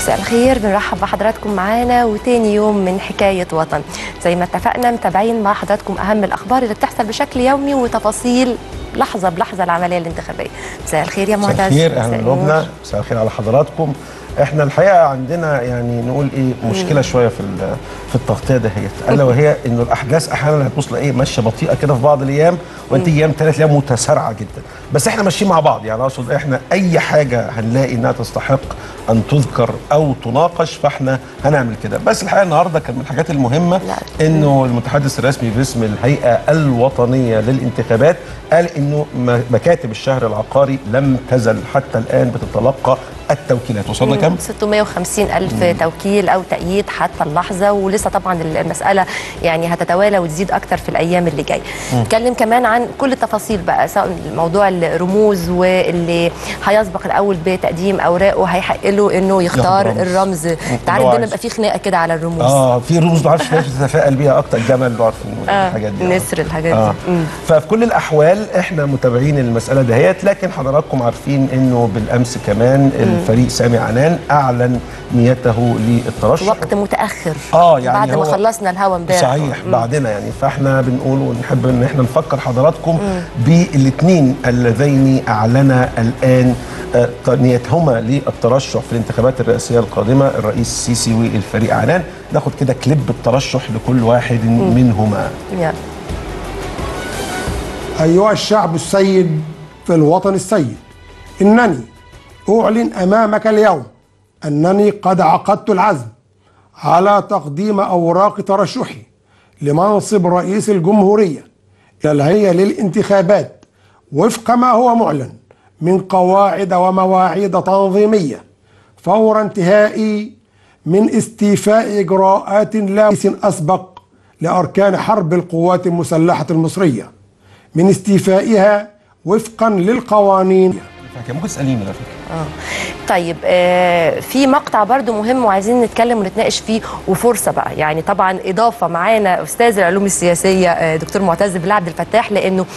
مساء الخير، بنرحب بحضراتكم معانا وتاني يوم من حكاية وطن. زي ما اتفقنا متابعين مع حضراتكم أهم الأخبار اللي بتحصل بشكل يومي وتفاصيل لحظة بلحظة العملية الانتخابية. مساء الخير يا معتز. مساء الخير، أهلا لبنى. مساء الخير على حضراتكم. احنا الحقيقه عندنا يعني نقول ايه مشكله شويه في التغطيه دهيت، الا وهي انه الاحداث احيانا هتوصل ايه ماشيه بطيئه كده في بعض الايام، وانت ايام ثلاث ايام متسارعه جدا، بس احنا ماشيين مع بعض. يعني اقصد احنا اي حاجه هنلاقي انها تستحق ان تذكر او تناقش فاحنا هنعمل كده. بس الحقيقه النهارده كان من الحاجات المهمه انه المتحدث الرسمي باسم الهيئه الوطنيه للانتخابات قال انه مكاتب الشهر العقاري لم تزل حتى الان بتتلقى التوكيلات. وصلنا كم؟ 650,000 توكيل أو تأييد حتى اللحظة، ولسه طبعا المسألة يعني هتتوالى وتزيد أكتر في الأيام اللي جاية. نتكلم كمان عن كل التفاصيل بقى، سواء موضوع الرموز واللي هيسبق الأول بتقديم أوراقه هيحق له إنه يختار الرمز. أنت عارف دايما بيبقى في خناقة كده على الرموز. في رموز ما اعرفش تتفائل بيها أكتر، الجمل اللي عارفين الحاجات دي، نسر الحاجات دي. ففي كل الأحوال احنا متابعين المسألة دهيت، لكن حضراتكم عارفين إنه بالأمس كمان الفريق سامي عنان أعلن نيته للترشح وقت متأخر يعني بعد ما خلصنا الهوا امبارح. صحيح بعدنا يعني، فاحنا بنقول ونحب ان احنا نفكر حضراتكم بالاثنين اللذين اعلنا الان نيتهما للترشح في الانتخابات الرئاسيه القادمه، الرئيس السيسي والفريق عنان. ناخد كده كليب الترشح لكل واحد منهما. أيها الشعب السيد في الوطن السيد، إنني أعلن أمامك اليوم أنني قد عقدت العزم على تقديم أوراق ترشحي لمنصب رئيس الجمهورية إلى الهيئة للانتخابات وفق ما هو معلن من قواعد ومواعيد تنظيمية، فور انتهائي من استيفاء إجراءات لا أسبق لأركان حرب القوات المسلحة المصرية من استيفائها وفقا للقوانين. ممكن تسأليني على فكرة. طيب في مقطع برضو مهم وعايزين نتكلم ونتناقش فيه، وفرصة بقى يعني طبعا إضافة معانا أستاذ العلوم السياسية دكتور معتز بالله عبد الفتاح، لأنه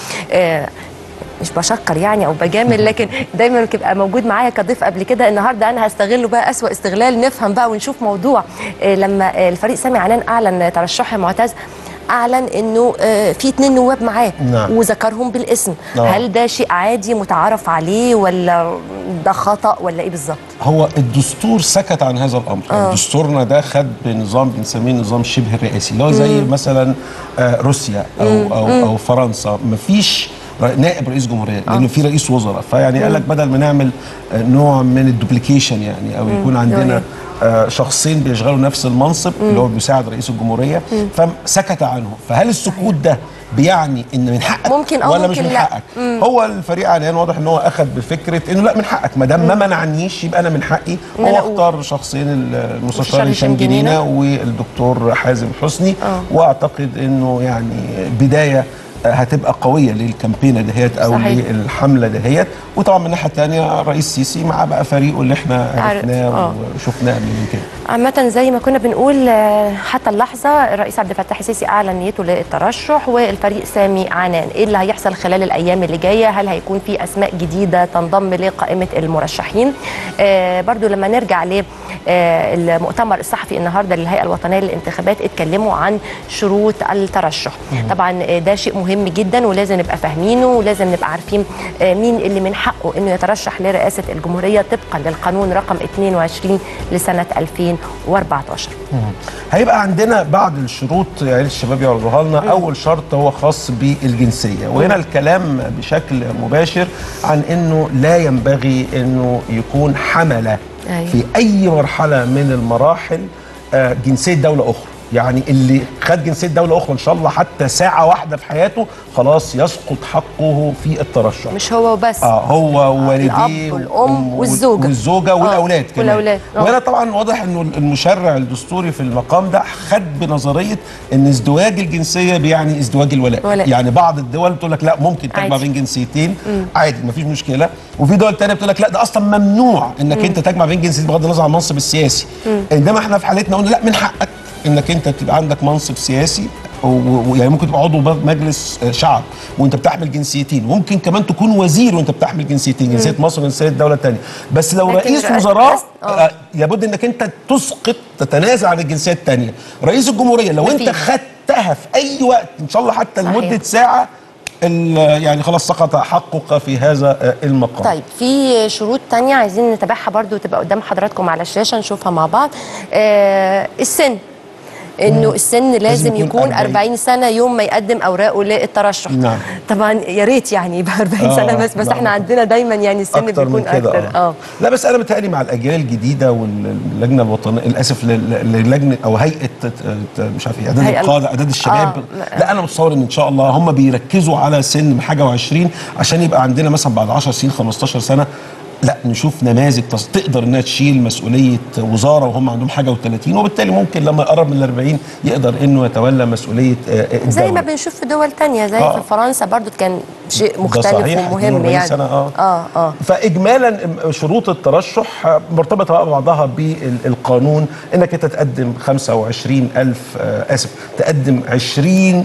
مش بشكر يعني او بجامل، لكن دايما بيبقى موجود معايا كضيف قبل كده. النهارده انا هستغله بقى اسوأ استغلال، نفهم بقى ونشوف موضوع. لما الفريق سامي عنان اعلن ترشحه معتز، اعلن انه في 2 نواب معاه وذكرهم بالاسم. هل ده شيء عادي متعارف عليه ولا ده خطأ ولا ايه بالظبط؟ هو الدستور سكت عن هذا الامر. دستورنا ده خد بنظام بنسميه نظام شبه الرئاسي، اللي هو زي مثلا روسيا او فرنسا، مفيش نائب رئيس جمهوريه لانه في رئيس وزراء. فيعني قال لك بدل ما نعمل نوع من الدوبليكيشن يعني، او يكون عندنا شخصين بيشغلوا نفس المنصب اللي هو بيساعد رئيس الجمهوريه، فسكت عنه. فهل السكوت ده بيعني ان من حقك ممكن ولا ممكن مش من لا. حقك؟ هو الفريق عنان واضح ان هو اخذ بفكره انه لا، من حقك، ما دام ما منعنيش يبقى انا من حقي. هو اختار شخصين، المستشار هشام جنينه والدكتور حازم حسني، واعتقد انه يعني بدايه هتبقى قويه للكامبينه دهيت او للحمله دهيت. وطبعا من الناحيه الثانيه الرئيس السيسي مع بقى فريقه اللي احنا عرفناه وشفناه قبل من كده. عامه زي ما كنا بنقول حتى اللحظه الرئيس عبد الفتاح السيسي اعلن نيته للترشح، والفريق سامي عنان. ايه اللي هيحصل خلال الايام اللي جايه؟ هل هيكون في اسماء جديده تنضم لقائمه المرشحين؟ برضو لما نرجع للمؤتمر الصحفي النهارده للهيئه الوطنيه للانتخابات، اتكلموا عن شروط الترشح. طبعا ده شيء مهم جدا ولازم نبقى فاهمينه، ولازم نبقى عارفين مين اللي من حقه انه يترشح لرئاسه الجمهوريه طبقا للقانون رقم 22 لسنه 2014. هيبقى عندنا بعض الشروط يعني الشباب يعرضوها لنا. اول شرط هو خاص بالجنسيه، وهنا الكلام بشكل مباشر عن انه لا ينبغي انه يكون حمل في اي مرحله من المراحل جنسيه دوله اخرى. يعني اللي خد جنسيه دوله اخرى ان شاء الله حتى ساعه واحده في حياته خلاص يسقط حقه في الترشح. مش هو بس، هو ووالديه الاب والام والزوجه والاولاد كمان. والأولاد. وهنا طبعا واضح انه المشرع الدستوري في المقام ده خد بنظريه ان ازدواج الجنسيه بيعني ازدواج الولاء. يعني بعض الدول بتقول لك لا، ممكن تجمع بين جنسيتين عادي مفيش مشكله، وفي دول ثانيه بتقول لك لا، ده اصلا ممنوع انك انت تجمع بين جنسيتين بغض النظر عن المنصب السياسي. انما احنا في حالتنا قلنا لا، من حقك انك انت تبقى عندك منصب سياسي يعني ممكن تبقى عضو مجلس شعب وانت بتحمل جنسيتين، ممكن كمان تكون وزير وانت بتحمل جنسيتين، جنسيه مصر وجنسيه دوله ثانيه. بس لو رئيس وزراء لابد انك انت تسقط تتنازل عن الجنسيه الثانيه. رئيس الجمهوريه لو انت خدتها في اي وقت ان شاء الله حتى لمده ساعه يعني خلاص سقط حقك في هذا المقام. طيب في شروط تانية عايزين نتابعها برضو تبقى قدام حضراتكم على الشاشة نشوفها مع بعض. السن، انه السن لازم يكون 40 سنه يوم ما يقدم اوراقه للترشح. نعم. طبعا يا ريت يعني يبقى 40 سنه بس احنا عندنا دايما يعني السن بيكون اكتر. لا بس انا متهيألي مع الاجيال الجديده واللجنه الوطنيه للاسف للجنه او هيئه مش عارف ايه اعداد القاده اعداد الشباب لا انا متصور ان شاء الله هم بيركزوا على سن حاجه و20 عشان يبقى عندنا مثلا بعد 10 سنين 15 سنه لا نشوف نماذج تقدر انها تشيل مسؤوليه وزاره وهم عندهم حاجه و30، وبالتالي ممكن لما يقرب من ال40 يقدر انه يتولى مسؤوليه الدوله زي ما بنشوف في دول ثانيه زي في فرنسا برضو كان شيء مختلف ومهم يعني. سنة فاجمالا شروط الترشح مرتبطه بقى ببعضها بالقانون، انك انت تقدم 25,000 تقدم 20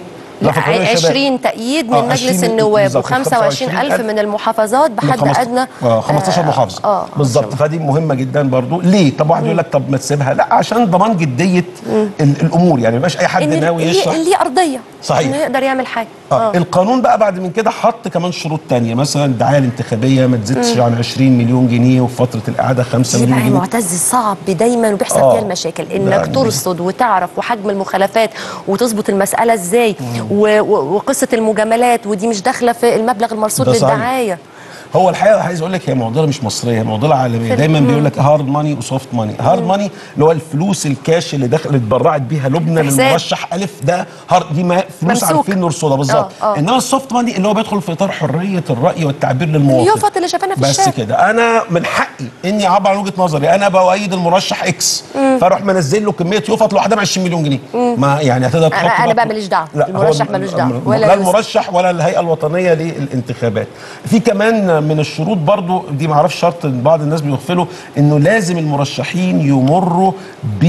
تأييد من مجلس النواب و25,000 من المحافظات بحد ادنى 15 محافظه بالظبط. فدي مهمه جدا برضو. ليه؟ طب واحد يقول لك طب ما تسيبها، لا عشان ضمان جديه الامور، يعني ما يبقاش اي حد ناوي يشرح اللي ارضيه صحيح انه يقدر يعمل حاجه. القانون بقى بعد من كده حط كمان شروط تانية، مثلا الدعايه الانتخابيه ما تزيدش عن 20 مليون جنيه وفي فتره الاعاده 5 مليون جنيه. معتز صعب دايما وبيحصل فيها المشاكل انك ترصد وتعرف وحجم المخالفات وتظبط المساله ازاي وقصه المجاملات، ودي مش داخله في المبلغ المرصود للدعايه. هو الحقيقه عايز اقول لك هي معضله مش مصريه، هي معضله عالميه. دايما بيقول لك هارد ماني وسوفت ماني. هارد ماني اللي هو الفلوس الكاش اللي اتبرعت بيها لبنى للمرشح الف، ده دي فلوس عارفين نرصدها بالظبط. انما السوفت ماني اللي هو بيدخل في اطار حريه الراي والتعبير للمواطن، اليوفط اللي شافنا في الشارع. بس كده انا من حقي اني اعبر عن وجهه نظري، انا بؤيد المرشح اكس فاروح منزل له كميه يوفط لوحدها ب 20 مليون جنيه. ما يعني هتقدر تحط انا بقى ماليش دعوه، المرشح مالوش دعوه ولا المرشح ولا الهيئه الوطنيه للانتخابات. في كمان من الشروط برضو دي ما اعرفش شرط بعض الناس بيغفلوا، انه لازم المرشحين يمروا ب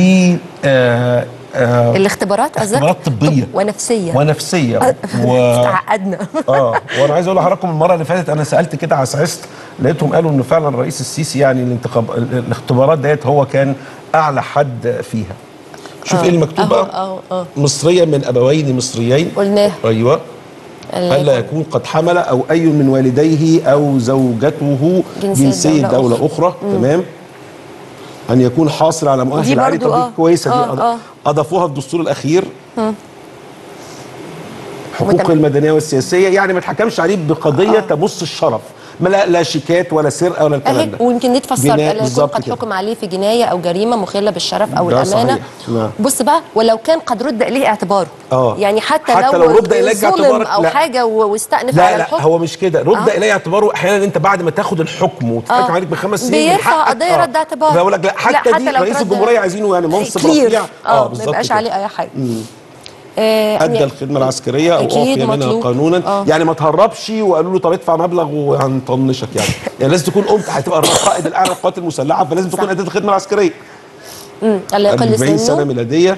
الاختبارات طبيه ونفسيه تعقدنا. وانا عايز اقول لحضراتكم المره اللي فاتت انا سالت كده عسعست لقيتهم قالوا انه فعلا الرئيس السيسي يعني الاختبارات ديت هو كان اعلى حد فيها. شوف ايه المكتوب بقى. مصريا من ابوين مصريين قلناه. ايوه. ألا يكون قد حمل أو أي من والديه أو زوجته جنسية دولة أخرى. تمام. أن يكون حاصل على مؤهل عالي. طب كويسة دي أضافوها في الدستور الأخير. حقوق المدنية والسياسية، يعني ما تحكمش عليه بقضية تمس الشرف، ما لا شيكات ولا سرقه ولا الكلام ده. ويمكن دي تفسر لا يكون قد حكم عليه في جنايه او جريمه مخله بالشرف او الامانه. بص بقى ولو كان قد رد اليه اعتباره. يعني حتى لو رد اليه اعتباره او حاجه واستأنف على الحكم. لا هو مش كده، رد اليه اعتباره احيانا انت بعد ما تاخد الحكم وتتحكم عليك ب5 سنين بيرفع قضيه رد اعتبار. بقول لك لا حتى دي رئيس الجمهوريه عايزينه يعني منصب رفيع ما يبقاش عليه اي حاجه. ادى الخدمه العسكريه او اعفي منها قانونا. يعني ما تهربش وقالوا له طب ادفع مبلغ وهنطنشك يعني لازم تكون قمت هتبقى القائد الاعلى للقوات المسلحه، فلازم تكون اديت الخدمه العسكريه. 40 سنه ميلاديه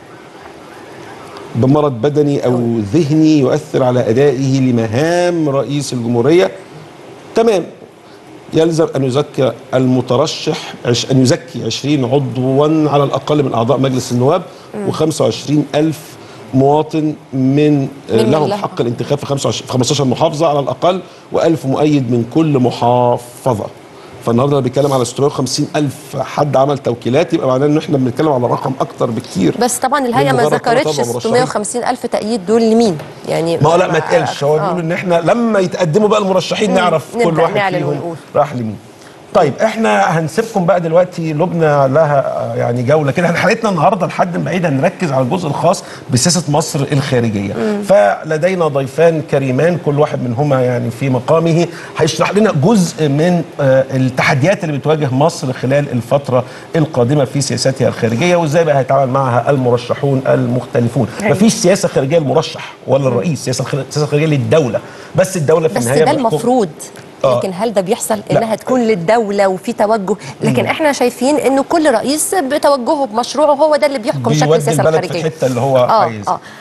بمرض بدني او ذهني يؤثر على ادائه لمهام رئيس الجمهوريه. تمام. يلزم ان يزكي المترشح ان يزكي 20 عضوا على الاقل من اعضاء مجلس النواب و25,000 مواطن من لهم حق الانتخاب في 15 محافظه على الاقل، و1000 مؤيد من كل محافظه. فالنهارده بنتكلم على 650,000 حد عمل توكيلات، يبقى معناه ان احنا بنتكلم على رقم اكتر بكتير. بس طبعا الهيئه ما ذكرتش 650,000 تأييد دول لمين يعني. ما لا ما اتقالش، هو بيقولوا ان احنا لما يتقدموا بقى المرشحين نعرف كل واحد فيهم راح لمين. طيب احنا هنسيبكم بقى دلوقتي، لبنى لها يعني جوله كده. احنا حلقتنا النهارده لحد بعيد هنركز على الجزء الخاص بسياسه مصر الخارجيه. فلدينا ضيفان كريمان كل واحد منهما يعني في مقامه هيشرح لنا جزء من التحديات اللي بتواجه مصر خلال الفتره القادمه في سياستها الخارجيه، وازاي بقى هيتعامل معها المرشحون المختلفون. مفيش سياسه خارجيه للمرشح ولا الرئيس، سياسه خارجيه للدوله، بس الدوله في النهايه بس ده المفروض. لكن هل ده بيحصل انها تكون للدوله وفي توجه؟ لكن احنا شايفين انه كل رئيس بتوجهه بمشروعه هو ده اللي بيحكم شكل السياسه الخارجيه. في الحته اللي هو عايز.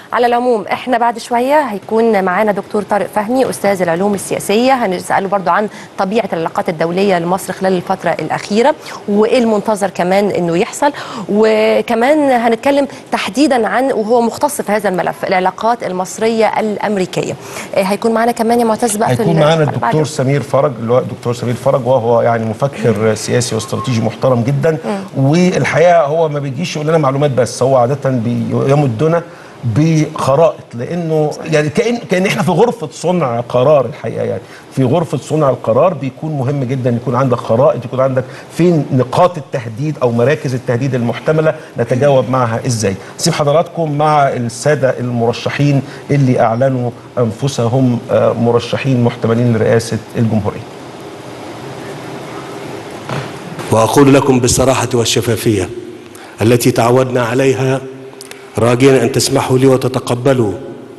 على العموم احنا بعد شويه هيكون معانا دكتور طارق فهمي استاذ العلوم السياسيه، هنساله برضو عن طبيعه العلاقات الدوليه لمصر خلال الفتره الاخيره وايه المنتظر كمان انه يحصل، وكمان هنتكلم تحديدا عن وهو مختص في هذا الملف العلاقات المصريه الامريكيه. هيكون معانا كمان يا معتز بقى هيكون معانا الدكتور سمير فرج، اللي هو الدكتور سمير فرج، وهو يعني مفكر سياسي واستراتيجي محترم جدا. والحقيقه هو ما بيجيش يقول لنا معلومات بس، هو عاده بيمدنا بخرائط، لانه يعني كأن احنا في غرفه صنع قرار. الحقيقه يعني في غرفه صنع القرار بيكون مهم جدا يكون عندك خرائط، يكون عندك فين نقاط التهديد او مراكز التهديد المحتمله نتجاوب معها ازاي. سيب حضراتكم مع الساده المرشحين اللي اعلنوا انفسهم مرشحين محتملين لرئاسه الجمهوريه. وأقول لكم بالصراحة والشفافية التي تعودنا عليها، راجين أن تسمحوا لي وتتقبلوا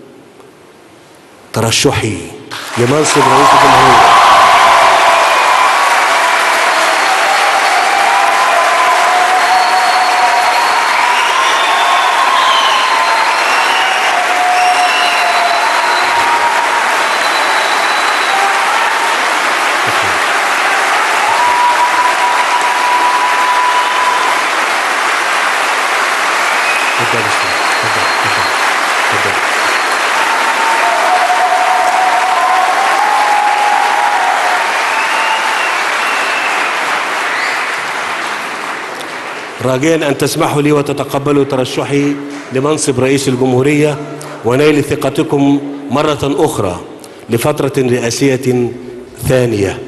ترشحي لمنصب رئيس الجمهورية. راجين أن تسمحوا لي وتتقبلوا ترشحي لمنصب رئيس الجمهورية ونيل ثقتكم مرة أخرى لفترة رئاسية ثانية.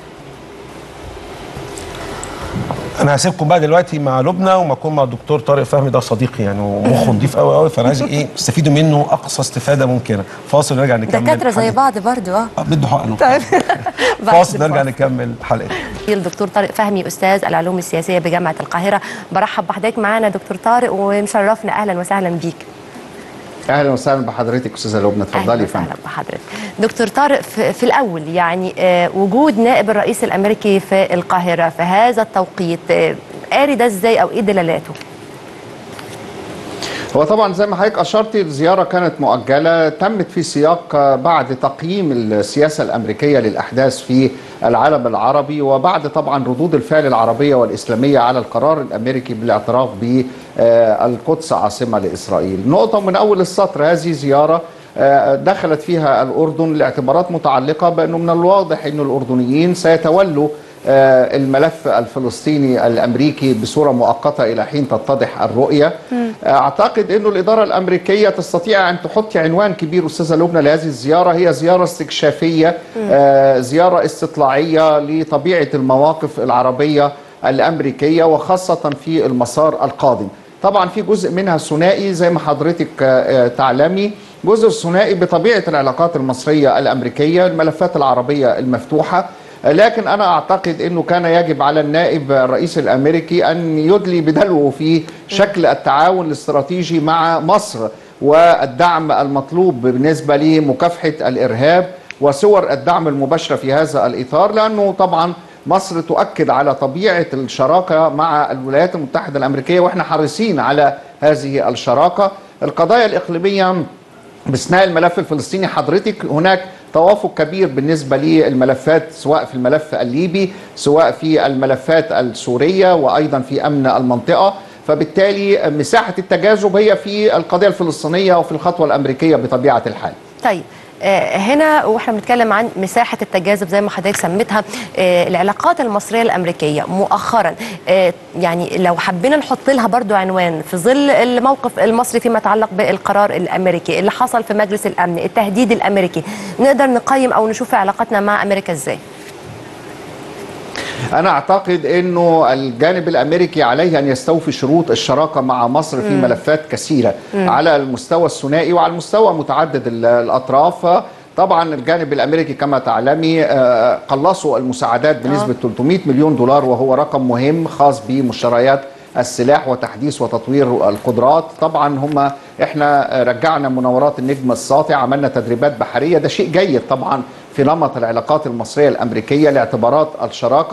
انا هسيبكم بقى دلوقتي مع لبنى وما اكون مع الدكتور طارق فهمي، ده صديقي يعني ومخه نضيف قوي قوي، فانا عايز تستفيدوا منه اقصى استفاده ممكنه. فاصل ونرجع نكمل. دكاتره زي بعض برضو بده حقنه. طيب فاصل نرجع نكمل حلقتنا. الدكتور طارق فهمي استاذ العلوم السياسيه بجامعه القاهره، برحب بحضرتك معانا دكتور طارق ومشرفنا، اهلا وسهلا بيك. اهلا وسهلا بحضرتك استاذه لبنى، اتفضلي. اهلا وسهلا بحضرتك دكتور طارق. في الاول يعني وجود نائب الرئيس الامريكي في القاهره في هذا التوقيت، قاري ده ازاي او ايه دلالاته؟ هو طبعا زي ما حضرتك اشرتي الزياره كانت مؤجله، تمت في سياق بعد تقييم السياسه الامريكيه للاحداث في العالم العربي، وبعد طبعا ردود الفعل العربيه والاسلاميه على القرار الامريكي بالاعتراف بالقدس عاصمه لاسرائيل. نقطه من اول السطر، هذه زياره دخلت فيها الاردن لاعتبارات متعلقه بانه من الواضح انه الاردنيين سيتولوا الملف الفلسطيني الامريكي بصوره مؤقته الى حين تتضح الرؤيه. اعتقد انه الاداره الامريكيه تستطيع ان تحط عنوان كبير استاذه لبنى لهذه الزياره، هي زياره استكشافيه، زياره استطلاعيه لطبيعه المواقف العربيه الامريكيه وخاصه في المسار القادم. طبعا في جزء منها ثنائي زي ما حضرتك تعلمي، جزء الثنائي بطبيعه العلاقات المصريه الامريكيه، الملفات العربيه المفتوحه، لكن أنا أعتقد أنه كان يجب على النائب الرئيس الأمريكي أن يدلي بدلوه في شكل التعاون الاستراتيجي مع مصر والدعم المطلوب بالنسبة لمكافحة الإرهاب وصور الدعم المباشرة في هذا الإطار، لأنه طبعا مصر تؤكد على طبيعة الشراكة مع الولايات المتحدة الأمريكية وإحنا حريصين على هذه الشراكة. القضايا الإقليمية باستثناء الملف الفلسطيني حضرتك هناك توافق كبير بالنسبة للملفات، سواء في الملف الليبي سواء في الملفات السورية وأيضا في أمن المنطقة، فبالتالي مساحة التجاذب هي في القضية الفلسطينية وفي الخطوة الأمريكية بطبيعة الحال. طيب هنا واحنا بنتكلم عن مساحه التجاذب زي ما حضرتك سميتها، العلاقات المصريه الامريكيه مؤخرا، يعني لو حبينا نحط لها برضو عنوان في ظل الموقف المصري فيما يتعلق بالقرار الامريكي اللي حصل في مجلس الامن، التهديد الامريكي، نقدر نقيم او نشوف علاقتنا مع امريكا ازاي؟ أنا أعتقد أنه الجانب الأمريكي عليه أن يستوفي شروط الشراكة مع مصر في ملفات كثيرة على المستوى الثنائي وعلى المستوى متعدد الأطراف. طبعا الجانب الأمريكي كما تعلمي قلصوا المساعدات بنسبة 300 مليون دولار، وهو رقم مهم خاص بمشتريات السلاح وتحديث وتطوير القدرات. طبعا احنا رجعنا مناورات النجم الساطع، عملنا تدريبات بحرية، ده شيء جيد طبعا في نمط العلاقات المصرية الأمريكية لاعتبارات الشراكة.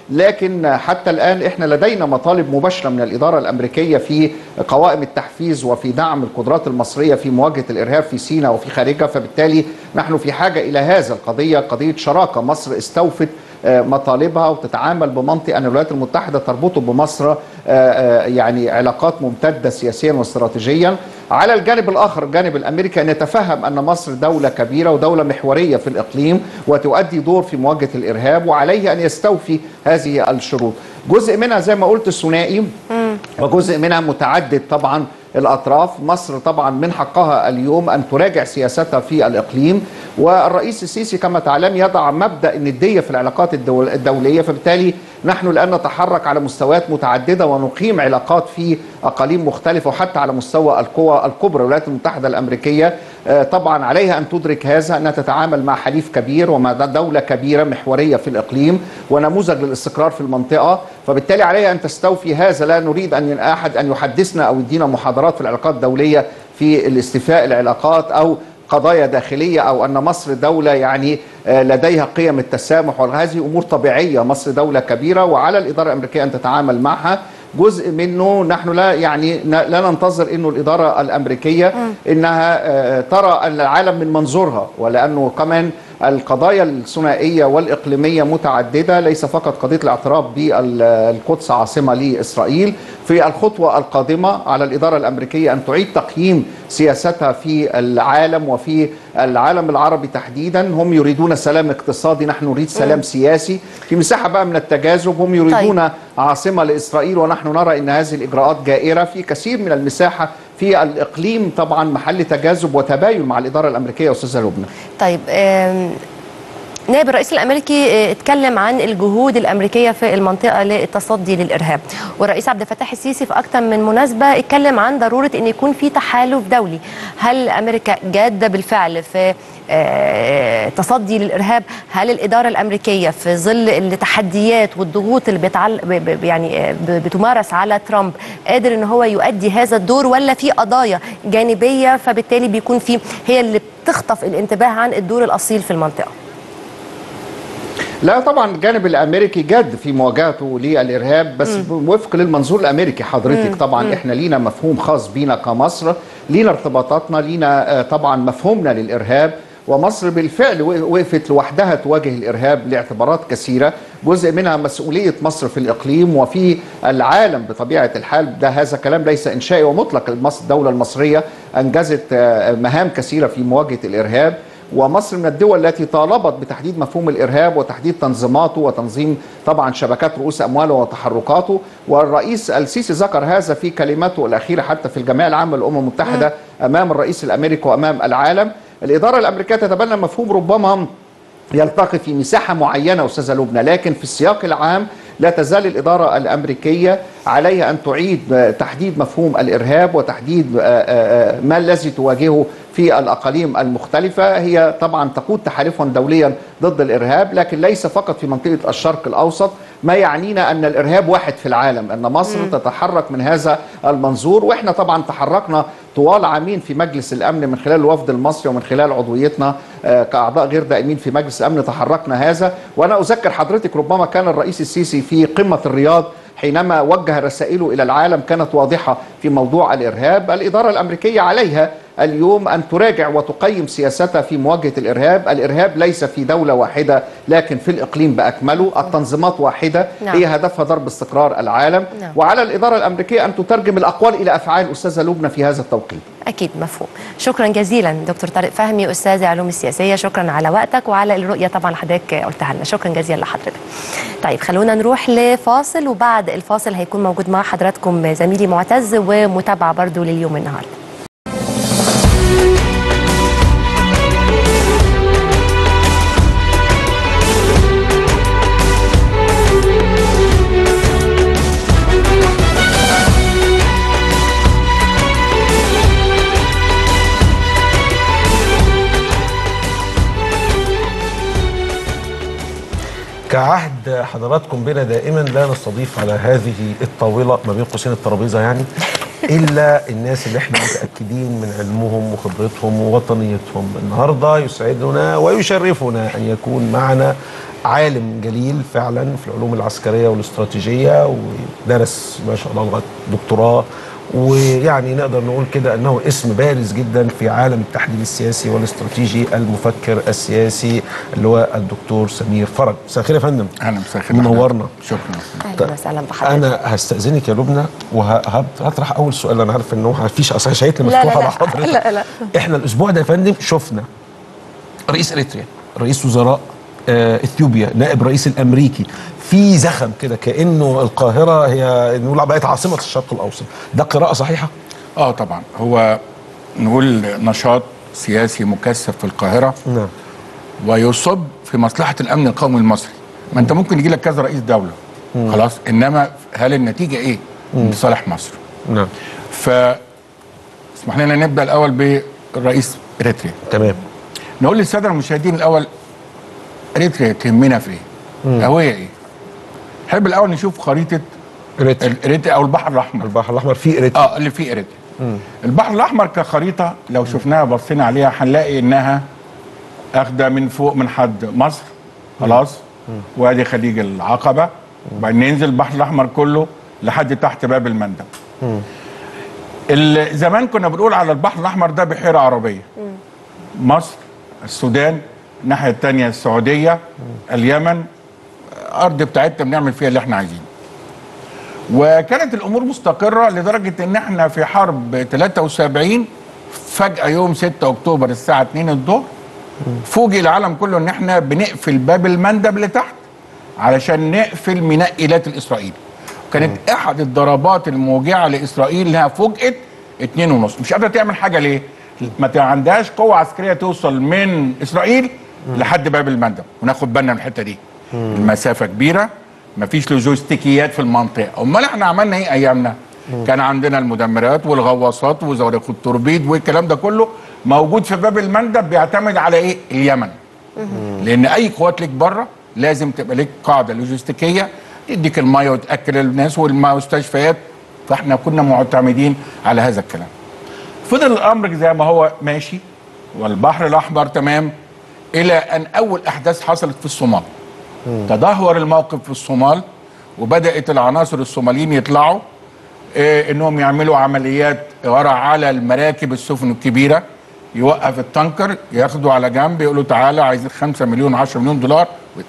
لكن حتى الآن احنا لدينا مطالب مباشرة من الإدارة الأمريكية في قوائم التحفيز وفي دعم القدرات المصرية في مواجهة الإرهاب في سيناء وفي خارجها. فبالتالي نحن في حاجة إلى هذا القضية، قضية شراكة. مصر استوفت مطالبها وتتعامل بمنطق أن الولايات المتحدة تربطه بمصر يعني علاقات ممتدة سياسيا واستراتيجيا. على الجانب الآخر الجانب الأمريكي أن يتفهم أن مصر دولة كبيرة ودولة محورية في الإقليم وتؤدي دور في مواجهة الإرهاب، وعليه أن يستوفي هذه الشروط. جزء منها زي ما قلت ثنائي وجزء منها متعدد طبعا الأطراف. مصر طبعا من حقها اليوم أن تراجع سياستها في الإقليم، والرئيس السيسي كما تعلم يضع مبدأ الندية في العلاقات الدولية. فبالتالي نحن الآن نتحرك على مستويات متعددة ونقيم علاقات في أقاليم مختلفة وحتى على مستوى القوى الكبرى. الولايات المتحدة الأمريكية طبعا عليها أن تدرك هذا، أنها تتعامل مع حليف كبير ومع دولة كبيرة محورية في الإقليم ونموذج للاستقرار في المنطقة. فبالتالي عليها أن تستوفي هذا. لا نريد أن أحد أن يحدثنا أو يدينا محاضرات في العلاقات الدولية في الاستيفاء العلاقات أو قضايا داخلية أو أن مصر دولة يعني لديها قيم التسامح، وهذه أمور طبيعية. مصر دولة كبيرة وعلى الإدارة الأمريكية أن تتعامل معها. جزء منه نحن لا ننتظر انه الاداره الامريكيه انها ترى العالم من منظورها، ولانه كمان القضايا الثنائيه والاقليميه متعدده، ليس فقط قضيه الاعتراف بالقدس عاصمه لاسرائيل. في الخطوه القادمه على الاداره الامريكيه ان تعيد تقييم سياستها في العالم وفي العالم العربي تحديدا. هم يريدون سلام اقتصادي، نحن نريد سلام سياسي في مساحه بقى من التجاذب. هم يريدون عاصمه لاسرائيل ونحن نرى ان هذه الاجراءات جائره في كثير من المساحه في الاقليم. طبعا محل تجاذب وتباين مع الاداره الامريكيه. استاذه لبنى، طيب نائب الرئيس الامريكي اتكلم عن الجهود الامريكيه في المنطقه للتصدي للارهاب، والرئيس عبد الفتاح السيسي في اكثر من مناسبه اتكلم عن ضروره ان يكون في تحالف دولي. هل امريكا جاده بالفعل في تصدي للارهاب؟ هل الاداره الامريكيه في ظل التحديات والضغوط اللي بتمارس على ترامب قادر ان هو يؤدي هذا الدور، ولا في قضايا جانبيه فبالتالي بيكون في هي اللي بتخطف الانتباه عن الدور الاصيل في المنطقه؟ لا طبعا الجانب الامريكي جاد في مواجهته للارهاب، بس وفق للمنظور الامريكي حضرتك. طبعا احنا لينا مفهوم خاص بينا كمصر، لينا ارتباطاتنا، لينا طبعا مفهومنا للارهاب. ومصر بالفعل وقفت لوحدها تواجه الارهاب لاعتبارات كثيره، جزء منها مسؤوليه مصر في الاقليم وفي العالم بطبيعه الحال. هذا كلام ليس انشائي ومطلق. الدوله المصريه انجزت مهام كثيره في مواجهه الارهاب، ومصر من الدول التي طالبت بتحديد مفهوم الإرهاب وتحديد تنظيماته وتنظيم طبعا شبكات رؤوس أمواله وتحركاته. والرئيس السيسي ذكر هذا في كلمته الأخيرة حتى في الجمعية العامة للأمم المتحدة أمام الرئيس الأمريكي وأمام العالم. الإدارة الأمريكية تتبنى مفهوم ربما يلتقي في مساحة معينة أستاذة لبنى، لكن في السياق العام لا تزال الإدارة الأمريكية عليها أن تعيد تحديد مفهوم الإرهاب وتحديد ما الذي تواجهه في الأقاليم المختلفة. هي طبعا تقود تحالفا دوليا ضد الإرهاب، لكن ليس فقط في منطقة الشرق الأوسط. ما يعنينا أن الإرهاب واحد في العالم، أن مصر تتحرك من هذا المنظور. وإحنا طبعا تحركنا طوال عامين في مجلس الأمن من خلال الوفد المصري ومن خلال عضويتنا كأعضاء غير دائمين في مجلس الأمن تحركنا هذا. وأنا أذكر حضرتك ربما كان الرئيس السيسي في قمة الرياض حينما وجه رسائله إلى العالم كانت واضحة في موضوع الإرهاب. الإدارة الأمريكية عليها اليوم أن تراجع وتقيم سياستها في مواجهة الإرهاب. الإرهاب ليس في دولة واحدة لكن في الإقليم بأكمله. التنظيمات واحدة، هي هدفها ضرب استقرار العالم. وعلى الإدارة الأمريكية أن تترجم الأقوال إلى أفعال أستاذة لبنى في هذا التوقيت. أكيد مفهوم. شكرا جزيلا دكتور طارق فهمي أستاذ العلوم السياسية، شكرا على وقتك وعلى الرؤية طبعا حضرتك قلتها لنا، شكرا جزيلا لحضرتك. طيب خلونا نروح لفاصل، وبعد الفاصل هيكون موجود مع حضراتكم زميلي معتز ومتابعة برضو لليوم النهارده. كعهد حضراتكم بنا دائما لا نستضيف على هذه الطاولة ما بين قوسين الترابيزة يعني إلا الناس اللي احنا متأكدين من علمهم وخبرتهم ووطنيتهم. النهاردة يسعدنا ويشرفنا أن يكون معنا عالم جليل فعلا في العلوم العسكريه والاستراتيجيه، ودرس ما شاء الله لغايه دكتوراه، ويعني نقدر نقول كده انه اسم بارز جدا في عالم التحليل السياسي والاستراتيجي، المفكر السياسي اللي هو الدكتور سمير فرج. مساء الخير يا فندم. اهلا، مساء الخير. منورنا. شكرا. اهلا وسهلا بحضرتك. انا هستاذنك يا لبنى وهطرح اول سؤال. انا عارف انه مفيش اصلا شهيتنا مفتوحه مع حضرتك. لا. احنا الاسبوع ده يا فندم شفنا رئيس اريتريا، رئيس وزراء اثيوبيا، نائب رئيس الامريكي، في زخم كده كانه القاهره هي نقول بقت عاصمه الشرق الاوسط. ده قراءه صحيحه؟ طبعا هو نقول نشاط سياسي مكثف في القاهره. نعم. ويصب في مصلحه الامن القومي المصري. ما انت ممكن يجي لك كذا رئيس دوله خلاص، انما هل النتيجه ايه؟ لصالح مصر. نعم. اسمح لنا نبدا الاول برئيس اريتريا. تمام. نقول للساده المشاهدين الاول اريتريا تهمنا في ايه؟ هويه ايه؟ نحب الاول نشوف خريطه اريتريا او البحر الاحمر. البحر الاحمر فيه اريتريا. اللي فيه اريتريا. البحر الاحمر كخريطه لو شفناها بصينا عليها هنلاقي انها اخده من فوق من حد مصر خلاص، وادي خليج العقبه، وبعدين ننزل البحر الاحمر كله لحد تحت باب المندب. زمان كنا بنقول على البحر الاحمر ده بحيره عربيه. مصر، السودان، الناحيه الثانيه السعوديه، اليمن، ارض بتاعتنا بنعمل فيها اللي احنا عايزينه. وكانت الامور مستقره لدرجه ان احنا في حرب 73 فجاه يوم 6 اكتوبر الساعه 2 الظهر فوجئ العالم كله ان احنا بنقفل باب المندب لتحت علشان نقفل ميناء ايلات الاسرائيلي. كانت احد الضربات الموجعه لاسرائيل انها فوجئت 2.5 مش قادره تعمل حاجه. ليه؟ ما عندهاش قوه عسكريه توصل من اسرائيل لحد باب المندب. وناخد بالنا من الحته دي. المسافه كبيره، مفيش لوجستيكيات في المنطقه. امال احنا عملنا ايه ايامنا؟ كان عندنا المدمرات والغواصات وزوارق التوربيد والكلام ده كله موجود في باب المندب. بيعتمد على ايه؟ اليمن. لان اي قوات ليك بره لازم تبقى ليك قاعده لوجستيكيه تديك الميه وتاكل الناس والمستشفيات. فاحنا كنا معتمدين على هذا الكلام. فضل الامر زي ما هو ماشي والبحر الاحمر تمام الى ان اول احداث حصلت في الصومال. تدهور الموقف في الصومال وبدات العناصر الصوماليين يطلعوا انهم يعملوا عمليات ورع على المراكب السفن الكبيره، يوقف التانكر ياخدوا على جنب يقولوا تعالى عايزين 5 مليون 10 مليون دولار.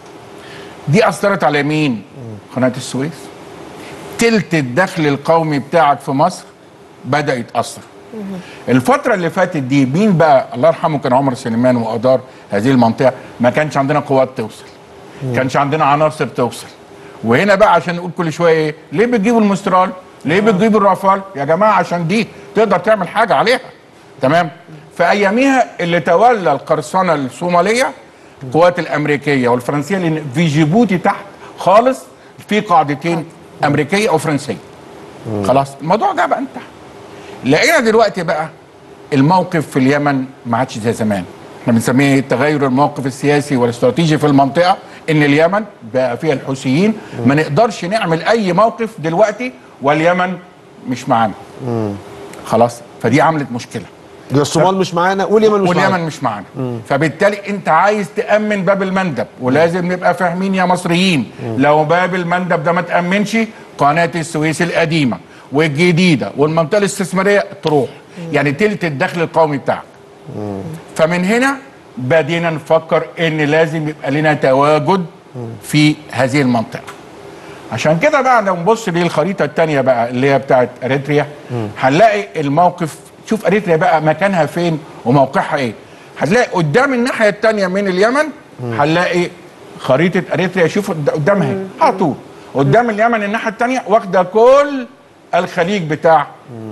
دي اثرت على مين؟ قناه السويس. تلت الدخل القومي بتاعك في مصر بدا يتاثر. الفتره اللي فاتت دي مين بقى؟ الله يرحمه كان عمر سليمان وادار هذه المنطقه. ما كانش عندنا قوات توصل، كانش عندنا عناصر توصل. وهنا بقى عشان نقول كل شويه ايه؟ ليه بتجيبوا المسترال؟ ليه بتجيبوا الرافال؟ يا جماعه عشان دي تقدر تعمل حاجه عليها. تمام؟ في اياميها اللي تولى القرصنه الصوماليه القوات الامريكيه والفرنسيه، لان في جيبوتي تحت خالص في قاعدتين امريكيه او فرنسيه. خلاص الموضوع ده بقى انتهى. لقينا دلوقتي بقى الموقف في اليمن ما عادش زي زمان. احنا بنسميه تغير الموقف السياسي والاستراتيجي في المنطقه، ان اليمن بقى فيها الحوثيين. ما نقدرش نعمل اي موقف دلوقتي واليمن مش معانا. خلاص، فدي عملت مشكله. الصومال مش معانا واليمن مش معانا. فبالتالي انت عايز تامن باب المندب، ولازم نبقى فاهمين يا مصريين لو باب المندب ده ما تامنش قناه السويس القديمه والجديده والمنطقه الاستثماريه تروح. يعني تلت الدخل القومي بتاعك. فمن هنا بدينا نفكر ان لازم يبقى لنا تواجد في هذه المنطقه. عشان كده بقى لو نبص للخريطه الثانيه بقى اللي هي بتاعت اريتريا هنلاقي الموقف. شوف اريتريا بقى مكانها فين وموقعها ايه. هتلاقي قدام الناحيه الثانيه من اليمن هنلاقي خريطه اريتريا. شوف قدامها على طول قدام اليمن الناحيه الثانيه واخده كل الخليج بتاع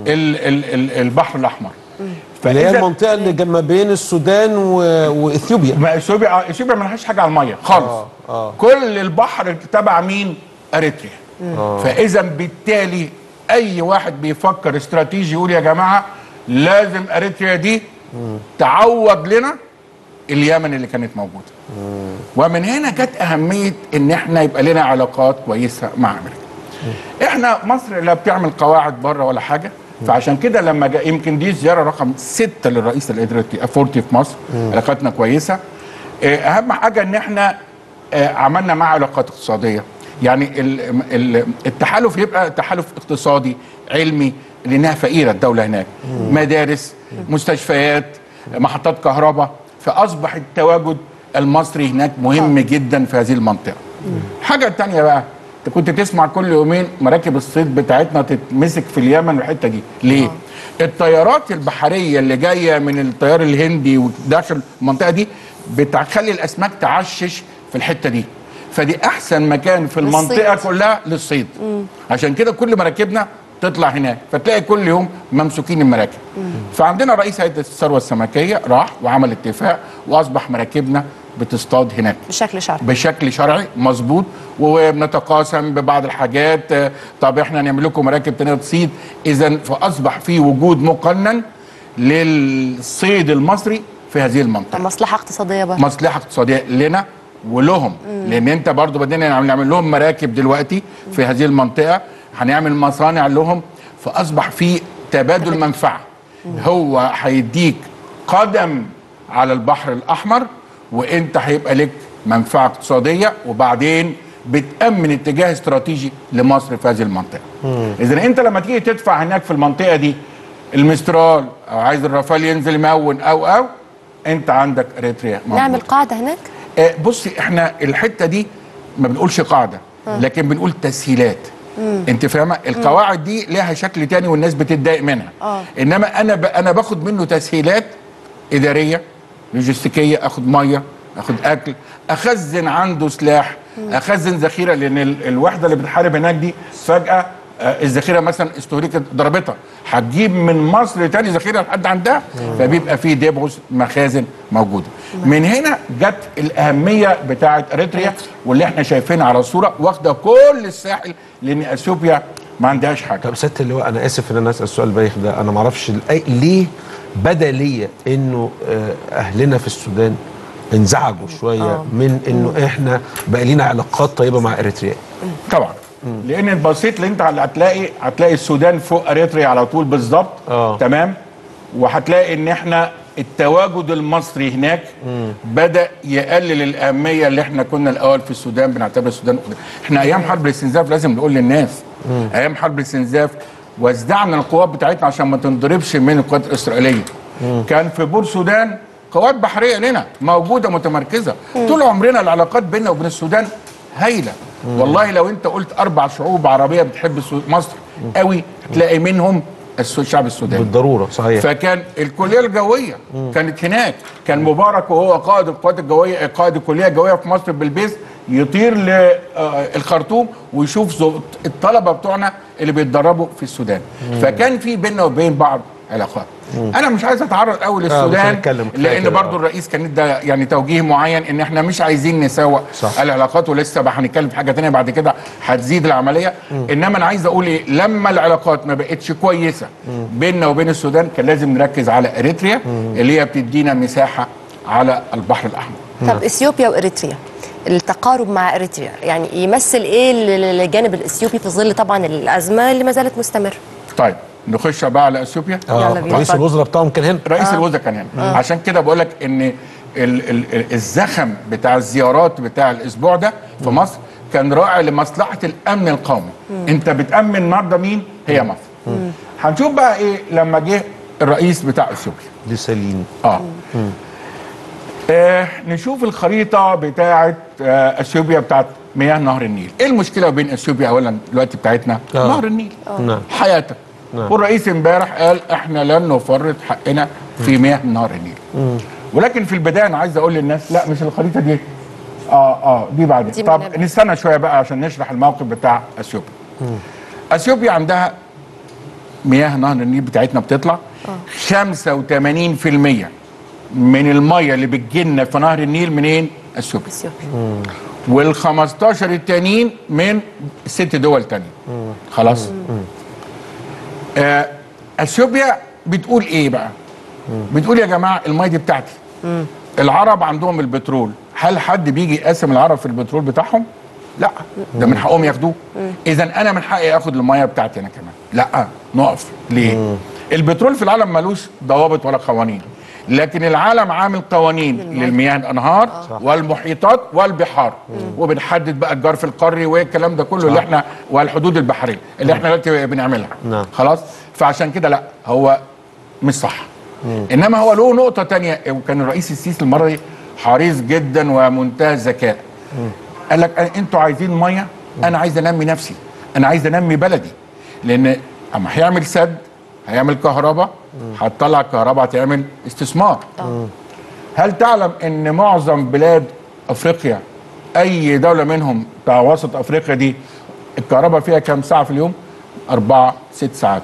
البحر الاحمر. اللي هي المنطقه اللي ما بين السودان واثيوبيا. ما اثيوبيا ما لهاش حاجه على الميه خالص. كل البحر تبع مين؟ اريتريا. فاذا بالتالي اي واحد بيفكر استراتيجي يقول يا جماعه لازم اريتريا دي تعوض لنا اليمن اللي كانت موجوده. ومن هنا جت اهميه ان احنا يبقى لنا علاقات كويسه مع امريكا. احنا مصر لا بتعمل قواعد بره ولا حاجه. فعشان كده لما جاء يمكن دي الزياره رقم 6 للرئيس الافورتي في مصر. علاقاتنا كويسه. اهم حاجه ان احنا عملنا معاه علاقات اقتصاديه. يعني التحالف يبقى تحالف اقتصادي علمي، لانها فقيره الدوله هناك، مدارس، مستشفيات، محطات كهرباء، فاصبح التواجد المصري هناك مهم جدا في هذه المنطقه. حاجه تانية بقى، انت كنت تسمع كل يومين مراكب الصيد بتاعتنا تتمسك في اليمن والحته دي، ليه؟ الطيارات البحريه اللي جايه من التيار الهندي وداخل المنطقه دي بتخلي الاسماك تعشش في الحته دي، فدي احسن مكان في المنطقه كلها للصيد. عشان كده كل مراكبنا تطلع هناك، فتلاقي كل يوم ممسوكين المراكب. فعندنا رئيس هيئه الثروه السمكيه راح وعمل اتفاق، واصبح مراكبنا بتصطاد هناك بشكل شرعي مظبوط، وبنتقاسم ببعض الحاجات. طب احنا نعمل لكم مراكب تانية تصيد. اذا فاصبح في وجود مقنن للصيد المصري في هذه المنطقه. مصلحه اقتصاديه بقى، مصلحه اقتصاديه لنا ولهم. لان انت برضو بدنا نعمل لهم مراكب دلوقتي في هذه المنطقه، هنعمل مصانع لهم، فاصبح في تبادل منفعه. هو هيديك قدم على البحر الاحمر، وانت هيبقى لك منفعه اقتصاديه، وبعدين بتامن اتجاه استراتيجي لمصر في هذه المنطقه. اذا انت لما تيجي تدفع هناك في المنطقه دي المسترال، او عايز الرافال ينزل يمون او انت عندك اريتريا موجود. نعمل قاعده هناك. بصي، احنا الحته دي ما بنقولش قاعده، لكن بنقول تسهيلات. انت فاهمه؟ القواعد دي لها شكل تاني والناس بتتضايق منها. انما انا باخد منه تسهيلات اداريه لوجستيكيه، اخد ميه، اخد اكل، اخزن عنده سلاح، اخزن ذخيره، لان الوحده اللي بتحارب هناك دي فجاه الذخيره مثلا استهلكت ضربتها، هتجيب من مصر تاني ذخيره لحد عندها، فبيبقى في ديبوز مخازن موجوده. من هنا جت الاهميه بتاعه اريتريا، واللي احنا شايفينها على الصوره واخده كل الساحل، لان اثيوبيا ما عندهاش حاجه. طب سياده اللواء، انا اسف ان انا اسال السؤال البايخ ده، انا ما اعرفش ليه بدا ليا انه اهلنا في السودان انزعجوا شويه من انه احنا بقى لينا علاقات طيبه مع اريتريا. طبعا لان بصيت اللي انت هتلاقي السودان فوق اريتريا على طول بالظبط. تمام. وهتلاقي ان احنا التواجد المصري هناك بدا يقلل الاهميه اللي احنا كنا الاول في السودان بنعتبر السودان. احنا ايام حرب الاستنزاف لازم نقول للناس، ايام حرب الاستنزاف وزعنا القوات بتاعتنا عشان ما تنضربش من القوات الاسرائيليه. كان في بور السودان قوات بحريه لنا موجوده متمركزه. طول عمرنا العلاقات بيننا وبين السودان هايله. والله لو انت قلت 4 شعوب عربيه بتحب مصر قوي هتلاقي منهم الشعب السوداني بالضروره. صحيح. فكان الكليه الجويه كانت هناك، كان مبارك وهو قائد القوات الجويه، قائد الكليه الجويه في مصر بالبيس، يطير للخرطوم ويشوف الطلبه بتوعنا اللي بيتدربوا في السودان. فكان في بيننا وبين بعض علاقات. انا مش عايز اتعرض قوي للسودان لان برضو الرئيس كان ادى يعني توجيه معين ان احنا مش عايزين نسوق العلاقات، ولسه بقى هنتكلم في حاجه ثانيه بعد كده هتزيد العمليه. انما انا عايز اقول ايه، لما العلاقات ما بقتش كويسه بيننا وبين السودان كان لازم نركز على اريتريا اللي هي بتدينا مساحه على البحر الاحمر. طب اثيوبيا واريتريا، التقارب مع اريتريا يعني يمثل ايه للجانب الاثيوبي في ظل طبعا الازمه اللي ما زالت مستمره؟ طيب نخش بقى على اثيوبيا. رئيس الوزراء بتاعهم كان هنا. رئيس الوزراء كان هنا. عشان كده بقول لك ان الزخم بتاع الزيارات بتاع الاسبوع ده في مصر كان راعي لمصلحه الامن القومي. انت بتامن النهارده مين؟ هي مصر. هنشوف بقى ايه لما جه الرئيس بتاع اثيوبيا ديسالين. نشوف الخريطه بتاعه اثيوبيا بتاعه مياه نهر النيل. ايه المشكله بين اثيوبيا اولا دلوقتي بتاعتنا؟ نهر النيل. حياتك. والرئيس امبارح قال احنا لن نفرط حقنا في مياه نهر النيل. ولكن في البدايه انا عايز اقول للناس لا مش الخريطه دي. دي بعدين. طب نستنى شويه بقى عشان نشرح الموقف بتاع اثيوبيا. اثيوبيا عندها مياه نهر النيل بتاعتنا بتطلع 85% من الميه اللي بتجيلنا في نهر النيل منين؟ اثيوبيا. وال15 التانيين من 6 دول تانية. خلاص. اثيوبيا بتقول ايه بقى؟ بتقول يا جماعه الميه دي بتاعتي. العرب عندهم البترول، هل حد بيجي يقسم العرب في البترول بتاعهم؟ لا، ده من حقهم ياخدوه. اذا انا من حقي اخد الميه بتاعتي انا كمان. لا، نقف. ليه؟ البترول في العالم ملوش ضوابط ولا قوانين. لكن العالم عامل قوانين للمياه الانهار والمحيطات والبحار، وبنحدد بقى الجرف القاري والكلام ده كله اللي احنا والحدود البحريه اللي احنا دلوقتي بنعملها. خلاص. فعشان كده لا، هو مش صح. انما هو له نقطه تانية، وكان الرئيس السيسي المره دي حريص جدا ومنتهى الذكاء. قال لك انتوا عايزين ميه، انا عايز انمي نفسي، انا عايز انمي بلدي. لان اما هيعمل سد هيعمل كهرباء، هتطلع الكهرباء هتعمل استثمار. هل تعلم ان معظم بلاد افريقيا، اي دوله منهم بتاع وسط افريقيا دي، الكهرباء فيها كام ساعه في اليوم؟ 4 6 ساعات.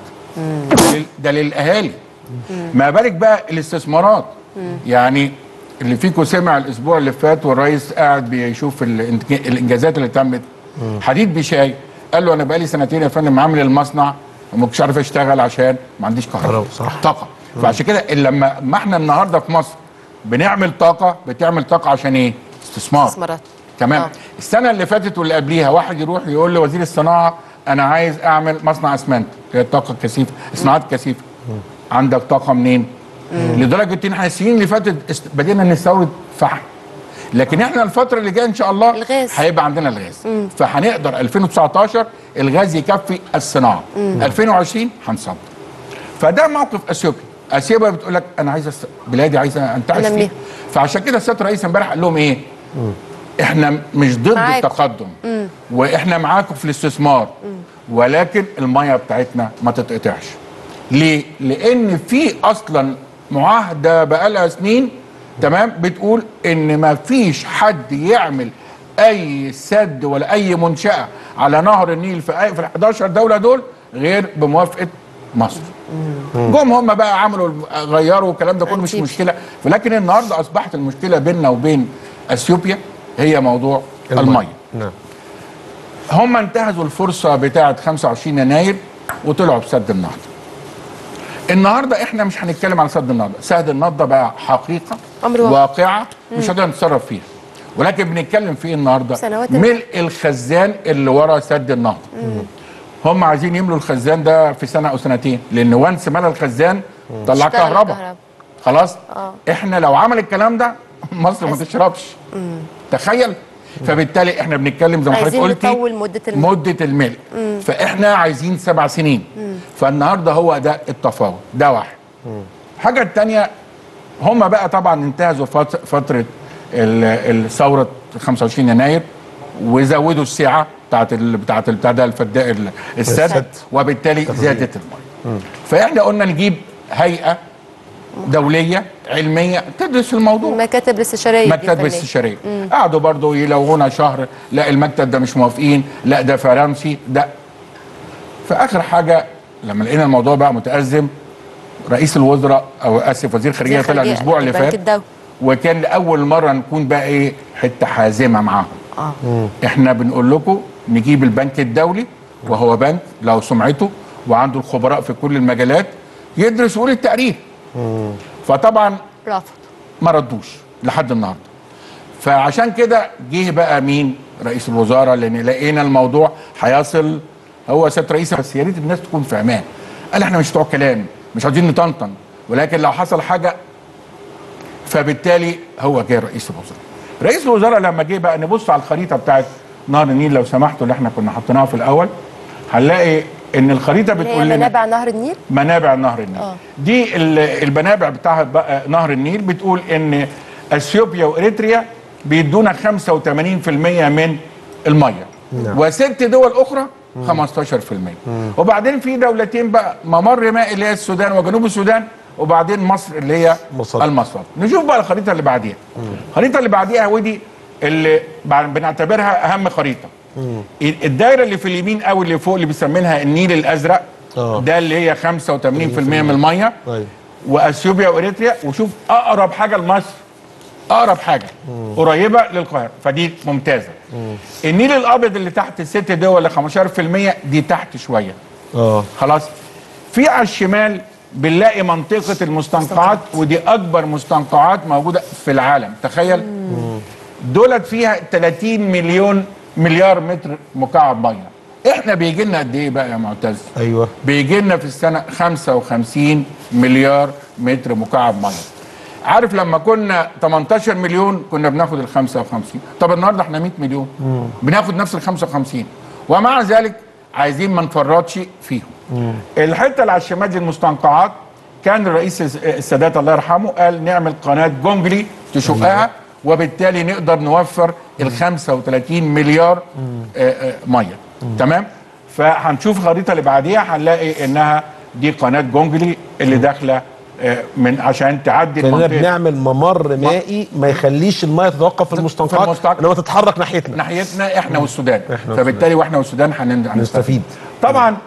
ده للاهالي. ما بالك بقى الاستثمارات. يعني اللي فيكم سمع الاسبوع اللي فات والرئيس قاعد بيشوف الانجازات اللي تمت. حديد بشاي قال له انا بقالي سنتين يا فندم عامل المصنع وما كنتش عارف اشتغل عشان ما عنديش كهرباء. طاقه. فعشان كده لما احنا النهارده في مصر بنعمل طاقه، بتعمل طاقه عشان ايه؟ استثمارات. تمام. السنه اللي فاتت واللي قبليها واحد يروح يقول لوزير الصناعه انا عايز اعمل مصنع اسمنت، هي الطاقه الكثيفه، صناعات كثيفه. عندك طاقه منين؟ لدرجه ان احنا السنين اللي فاتت بدينا نستورد فحم. لكن احنا الفتره اللي جايه ان شاء الله الغاز هيبقى عندنا الغاز. فهنقدر 2019 الغاز يكفي الصناعه. 2020 هنصدر. فده موقف اثيوبيا. اثيوبيا بتقول لك انا عايزه بلادي عايزه انتعش فيها. فعشان كده السيد الرئيس امبارح قال لهم ايه؟ احنا مش ضد التقدم واحنا معاكم في الاستثمار، ولكن الميه بتاعتنا ما تتقطعش. ليه؟ لان في اصلا معاهده بقالها سنين تمام بتقول ان ما فيش حد يعمل اي سد ولا اي منشاه على نهر النيل في ال 11 دوله دول غير بموافقه مصر. جم هم بقى عملوا غيروا الكلام ده كله مش مشكله، ولكن النهارده اصبحت المشكله بيننا وبين اثيوبيا هي موضوع الميه. هم انتهزوا الفرصه بتاعه 25 يناير وطلعوا بسد النهضه. النهارده احنا مش هنتكلم على سد النهضه، سد النهضه بقى حقيقه واقعه مش هنقدر نتصرف فيها، ولكن بنتكلم فيه النهارده ملء الخزان اللي ورا سد النهضه. هم عايزين يملوا الخزان ده في سنه او سنتين، لان وانس ملى الخزان طلع كهرباء خلاص. احنا لو عمل الكلام ده مصر ما تشربش. تخيل. فبالتالي احنا بنتكلم زي ما حضرتك قلتي مده الملء. فاحنا عايزين 7 سنين. فالنهارده هو ده التفاوض، ده واحد. الحاجه الثانيه هم بقى طبعا انتهزوا فتره الثوره 25 يناير وزودوا السعه بتاعت ده السد، وبالتالي زادت الميه. فاحنا قلنا نجيب هيئه دوليه علميه تدرس الموضوع. مكاتب استشاريه. مكاتب استشاريه. قعدوا برضو يلوهونا شهر، لا المكتب ده مش موافقين، لا ده فرنسي، ده. فاخر حاجه لما لقينا الموضوع بقى متازم، رئيس الوزراء او اسف وزير الخارجيه طلع الاسبوع اللي فات، وكان لاول مره نكون بقى ايه حته حازمه معاهم. احنا بنقول لكم نجيب البنك الدولي، وهو بنك له سمعته وعنده الخبراء في كل المجالات، يدرس ويقول التقرير. فطبعا رفض، ما ردوش لحد النهارده. فعشان كده جه بقى مين؟ رئيس الوزراء، لان لقينا الموضوع هيصل. هو سياده رئيس، بس يا ريت الناس تكون فاهماه. قال احنا مش بتوع كلام، مش عايزين نطنطن، ولكن لو حصل حاجه. فبالتالي هو جه رئيس الوزراء. رئيس الوزراء لما جه بقى نبص على الخريطه بتاعت نهر النيل لو سمحتوا، اللي احنا كنا حاطيناها في الاول، هنلاقي ان الخريطه بتقول لنا منابع نهر النيل. منابع نهر النيل. دي المنابع بتاع نهر النيل بتقول ان اثيوبيا واريتريا بيدونا 85% من الميه. و6 دول اخرى 15%. وبعدين في دولتين بقى ممر مائي اللي هي السودان وجنوب السودان، وبعدين مصر اللي هي المصرف. نشوف بقى الخريطه اللي بعديها. الخريطه اللي بعديها ودي اللي بنعتبرها اهم خريطه. الدايره اللي في اليمين او اللي فوق اللي بيسمينها النيل الازرق، ده اللي هي 85% من الميه. واثيوبيا واريتريا. وشوف اقرب حاجه لمصر، اقرب حاجه قريبه للقاهره، فدي ممتازه. النيل الابيض اللي تحت ال6 دول 15% دي تحت شويه. خلاص. في على الشمال بنلاقي منطقه المستنقعات، ودي اكبر مستنقعات موجوده في العالم. تخيل. دولت فيها 30 مليار متر مكعب ميه. احنا بيجي لنا قد ايه بقى يا معتز؟ ايوه، بيجي لنا في السنه 55 مليار متر مكعب ميه. عارف لما كنا 18 مليون كنا بناخد ال 55، طب النهارده احنا 100 مليون بناخد نفس ال 55، ومع ذلك عايزين ما نفرطش فيهم. الحته اللي على الشمال دي المستنقعات، كان الرئيس السادات الله يرحمه قال نعمل قناه جونجلي تشقها، وبالتالي نقدر نوفر ال 35 مليار ميه. تمام؟ فهنشوف الخريطه اللي بعديها هنلاقي انها دي قناه جونجلي اللي داخله من عشان تعدي كنا بنعمل ممر مائي ما يخليش الميه تتوقف في المستنقعات، انما تتحرك ناحيتنا احنا والسودان. فبالتالي واحنا والسودان هنستفيد. طبعا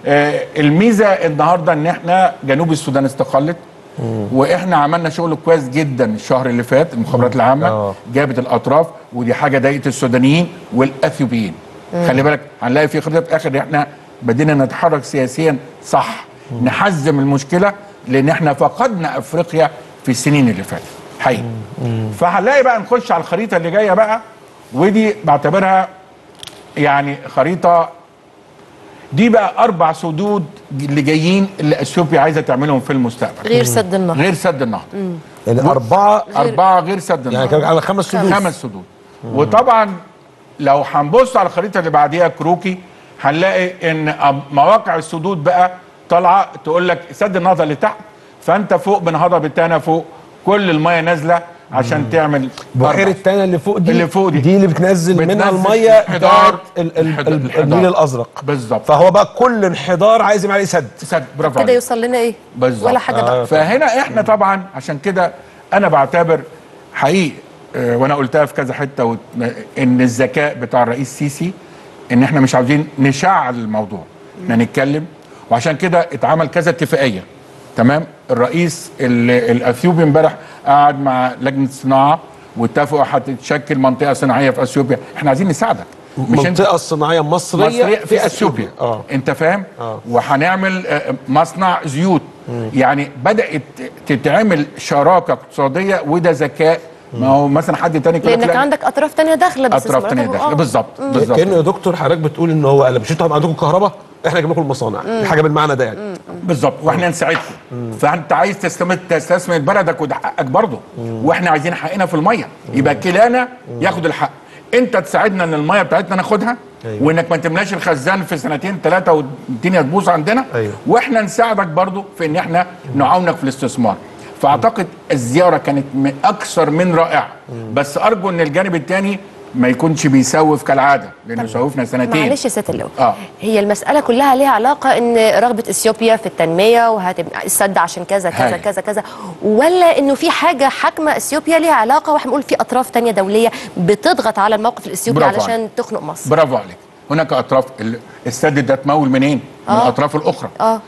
الميزه النهارده ان احنا جنوب السودان استقلت، واحنا عملنا شغل كويس جدا الشهر اللي فات. المخابرات العامه جابت الاطراف، ودي حاجه ضايقت السودانيين والاثيوبيين. خلي بالك هنلاقي في خطه في الاخر احنا بدينا نتحرك سياسيا صح، نحزم المشكله، لان احنا فقدنا افريقيا في السنين اللي فاتت حقيقي. فهنلاقي بقى نخش على الخريطه اللي جايه بقى، ودي بعتبرها يعني خريطه دي بقى 4 سدود اللي جايين اللي اثيوبيا عايزه تعملهم في المستقبل غير سد النهضه. غير سد النهضه. يعني 4 غير سد النهضه، يعني على 5 سدود. 5 سدود. وطبعا لو هنبص على الخريطه اللي بعديها كروكي، هنلاقي ان مواقع السدود بقى طالعه تقول لك سد النهضه اللي تحت، فانت فوق بنهضه تانا فوق، كل الميه نازله عشان تعمل بحيره تانا اللي فوق دي، دي اللي بتنزل منها الميه بتاعت النيل الازرق بالظبط. فهو بقى كل انحدار عايز يعمل عليه سد. برافو كده يوصل لنا ايه؟ بالظبط. ولا حاجه بقى. فهنا احنا طبعا عشان كده انا بعتبر حقيقي وانا قلتها في كذا حته ان الذكاء بتاع الرئيس السيسي ان احنا مش عاوزين نشعل الموضوع، احنا نتكلم، وعشان كده اتعمل كذا اتفاقيه. تمام؟ الرئيس الاثيوبي امبارح قعد مع لجنه الصناعه واتفقوا هتتشكل منطقه صناعيه في اثيوبيا. احنا عايزين نساعدك، مش منطقه صناعيه مصريه في اثيوبيا. انت فاهم؟ وهنعمل مصنع زيوت. يعني بدات تتعمل شراكه اقتصاديه، وده ذكاء. ما هو مثلا حد تاني كده لانك عندك اطراف تانية داخله، بس اطراف تانية داخله بالظبط. كأنه يا دكتور حضرتك بتقول ان هو قال مش انتوا عندكم كهرباء، احنا جايب لكم المصانع، حاجه بالمعنى ده يعني. بالظبط، واحنا نساعدكم. فانت عايز تستثمر بلدك وده حقك برضه، واحنا عايزين حقنا في الميه، يبقى كلانا ياخد الحق. انت تساعدنا ان الميه بتاعتنا ناخدها، وانك ما تملاش الخزان في 2 3 والدنيا تبوظ عندنا، واحنا نساعدك برضه في ان احنا نعاونك في الاستثمار. فاعتقد الزياره كانت اكثر من رائعه، بس ارجو ان الجانب الثاني ما يكونش بيسوف كالعاده، لانه سوفنا سنتين. معلش يا سياده اللواء، هي المساله كلها ليها علاقه ان رغبه اثيوبيا في التنميه وهتبقى السد عشان كذا كذا كذا كذا، ولا انه في حاجه حاكمه اثيوبيا ليها علاقه، واحنا بنقول في اطراف ثانيه دوليه بتضغط على الموقف الاثيوبي علشان تخنق مصر؟ برافو عليك. هناك اطراف السد ده تمول منين؟ من الاطراف الاخرى.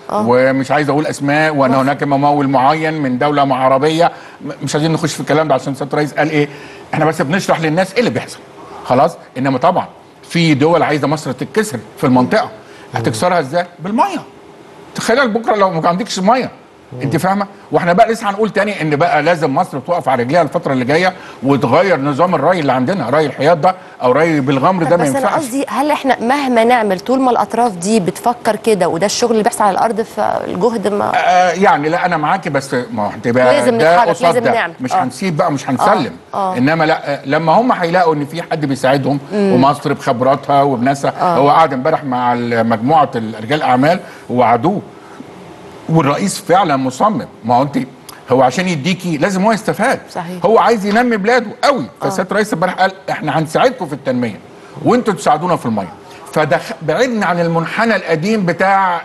ومش عايز اقول اسماء، وان هناك ممول معين من دوله عربيه، مش عايزين نخش في الكلام ده عشان سياده الرئيس قال ايه، احنا بس بنشرح للناس ايه اللي بيحصل خلاص. انما طبعا في دول عايزه مصر تتكسر في المنطقه، هتكسرها ازاي؟ بالميه. تخيل بكره لو ما عندكش ميه، انت فاهمه؟ واحنا بقى لسه هنقول تاني ان بقى لازم مصر تقف على رجليها الفتره اللي جايه وتغير نظام الري اللي عندنا، ري الحياط ده او ري بالغمر ده ما ينفعش. بس انا قصدي هل احنا مهما نعمل طول ما الاطراف دي بتفكر كده، وده الشغل اللي بيحصل على الارض، فالجهد ما يعني لا انا معاكي، بس ما هتبقى لازم نتحرك، لازم نعمل، مش هنسيب بقى، مش هنسلم. انما لا، لما هم هيلاقوا ان في حد بيساعدهم ومصر بخبراتها وبناسها. هو قاعد امبارح مع مجموعه رجال الاعمال ووعدوه، والرئيس فعلا مصمم. ما هو انت هو عشان يديكي لازم هو يستفاد. صحيح. هو عايز ينمي بلاده قوي. فسياده الرئيس امبارح قال احنا هنساعدكم في التنميه وانتوا تساعدونا في الميه. فده بعدنا عن المنحنى القديم بتاع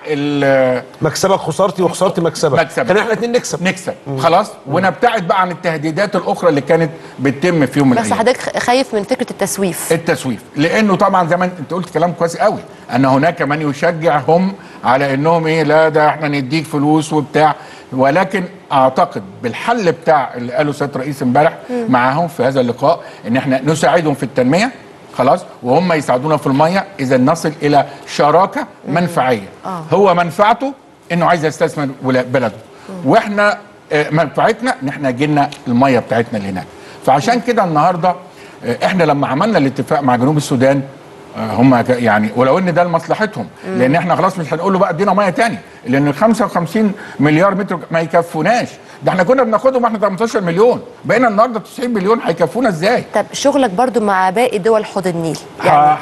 مكسبك خسارتي وخسارتي مكسبك. كان احنا الاثنين نكسب خلاص. ونبتعد بقى عن التهديدات الاخرى اللي كانت بتتم في يوم من الايام. بس حضرتك خايف من فكره التسويف، لانه طبعا زي ما انت قلت كلام كويس قوي، ان هناك من يشجعهم على انهم ايه، لا ده احنا نديك فلوس وبتاع. ولكن اعتقد بالحل بتاع اللي قاله سياده الرئيس امبارح معاهم في هذا اللقاء، ان احنا نساعدهم في التنميه خلاص، وهم يساعدونا في الميه، اذا نصل الى شراكه منفعيه. هو منفعته انه عايز يستثمر بلده، واحنا منفعتنا ان احنا جينا الميه بتاعتنا اللي هناك. فعشان كده النهارده احنا لما عملنا الاتفاق مع جنوب السودان هم يعني ولو ان ده لمصلحتهم، لان احنا خلاص مش هنقول له بقى ادينا ميه تاني، لان 55 مليار متر ما يكفوناش. ده احنا كنا بناخدهم واحنا 18 مليون، بقينا النهارده 90 مليون، هيكفونا ازاي؟ طب شغلك برضو مع باقي دول حوض النيل يعني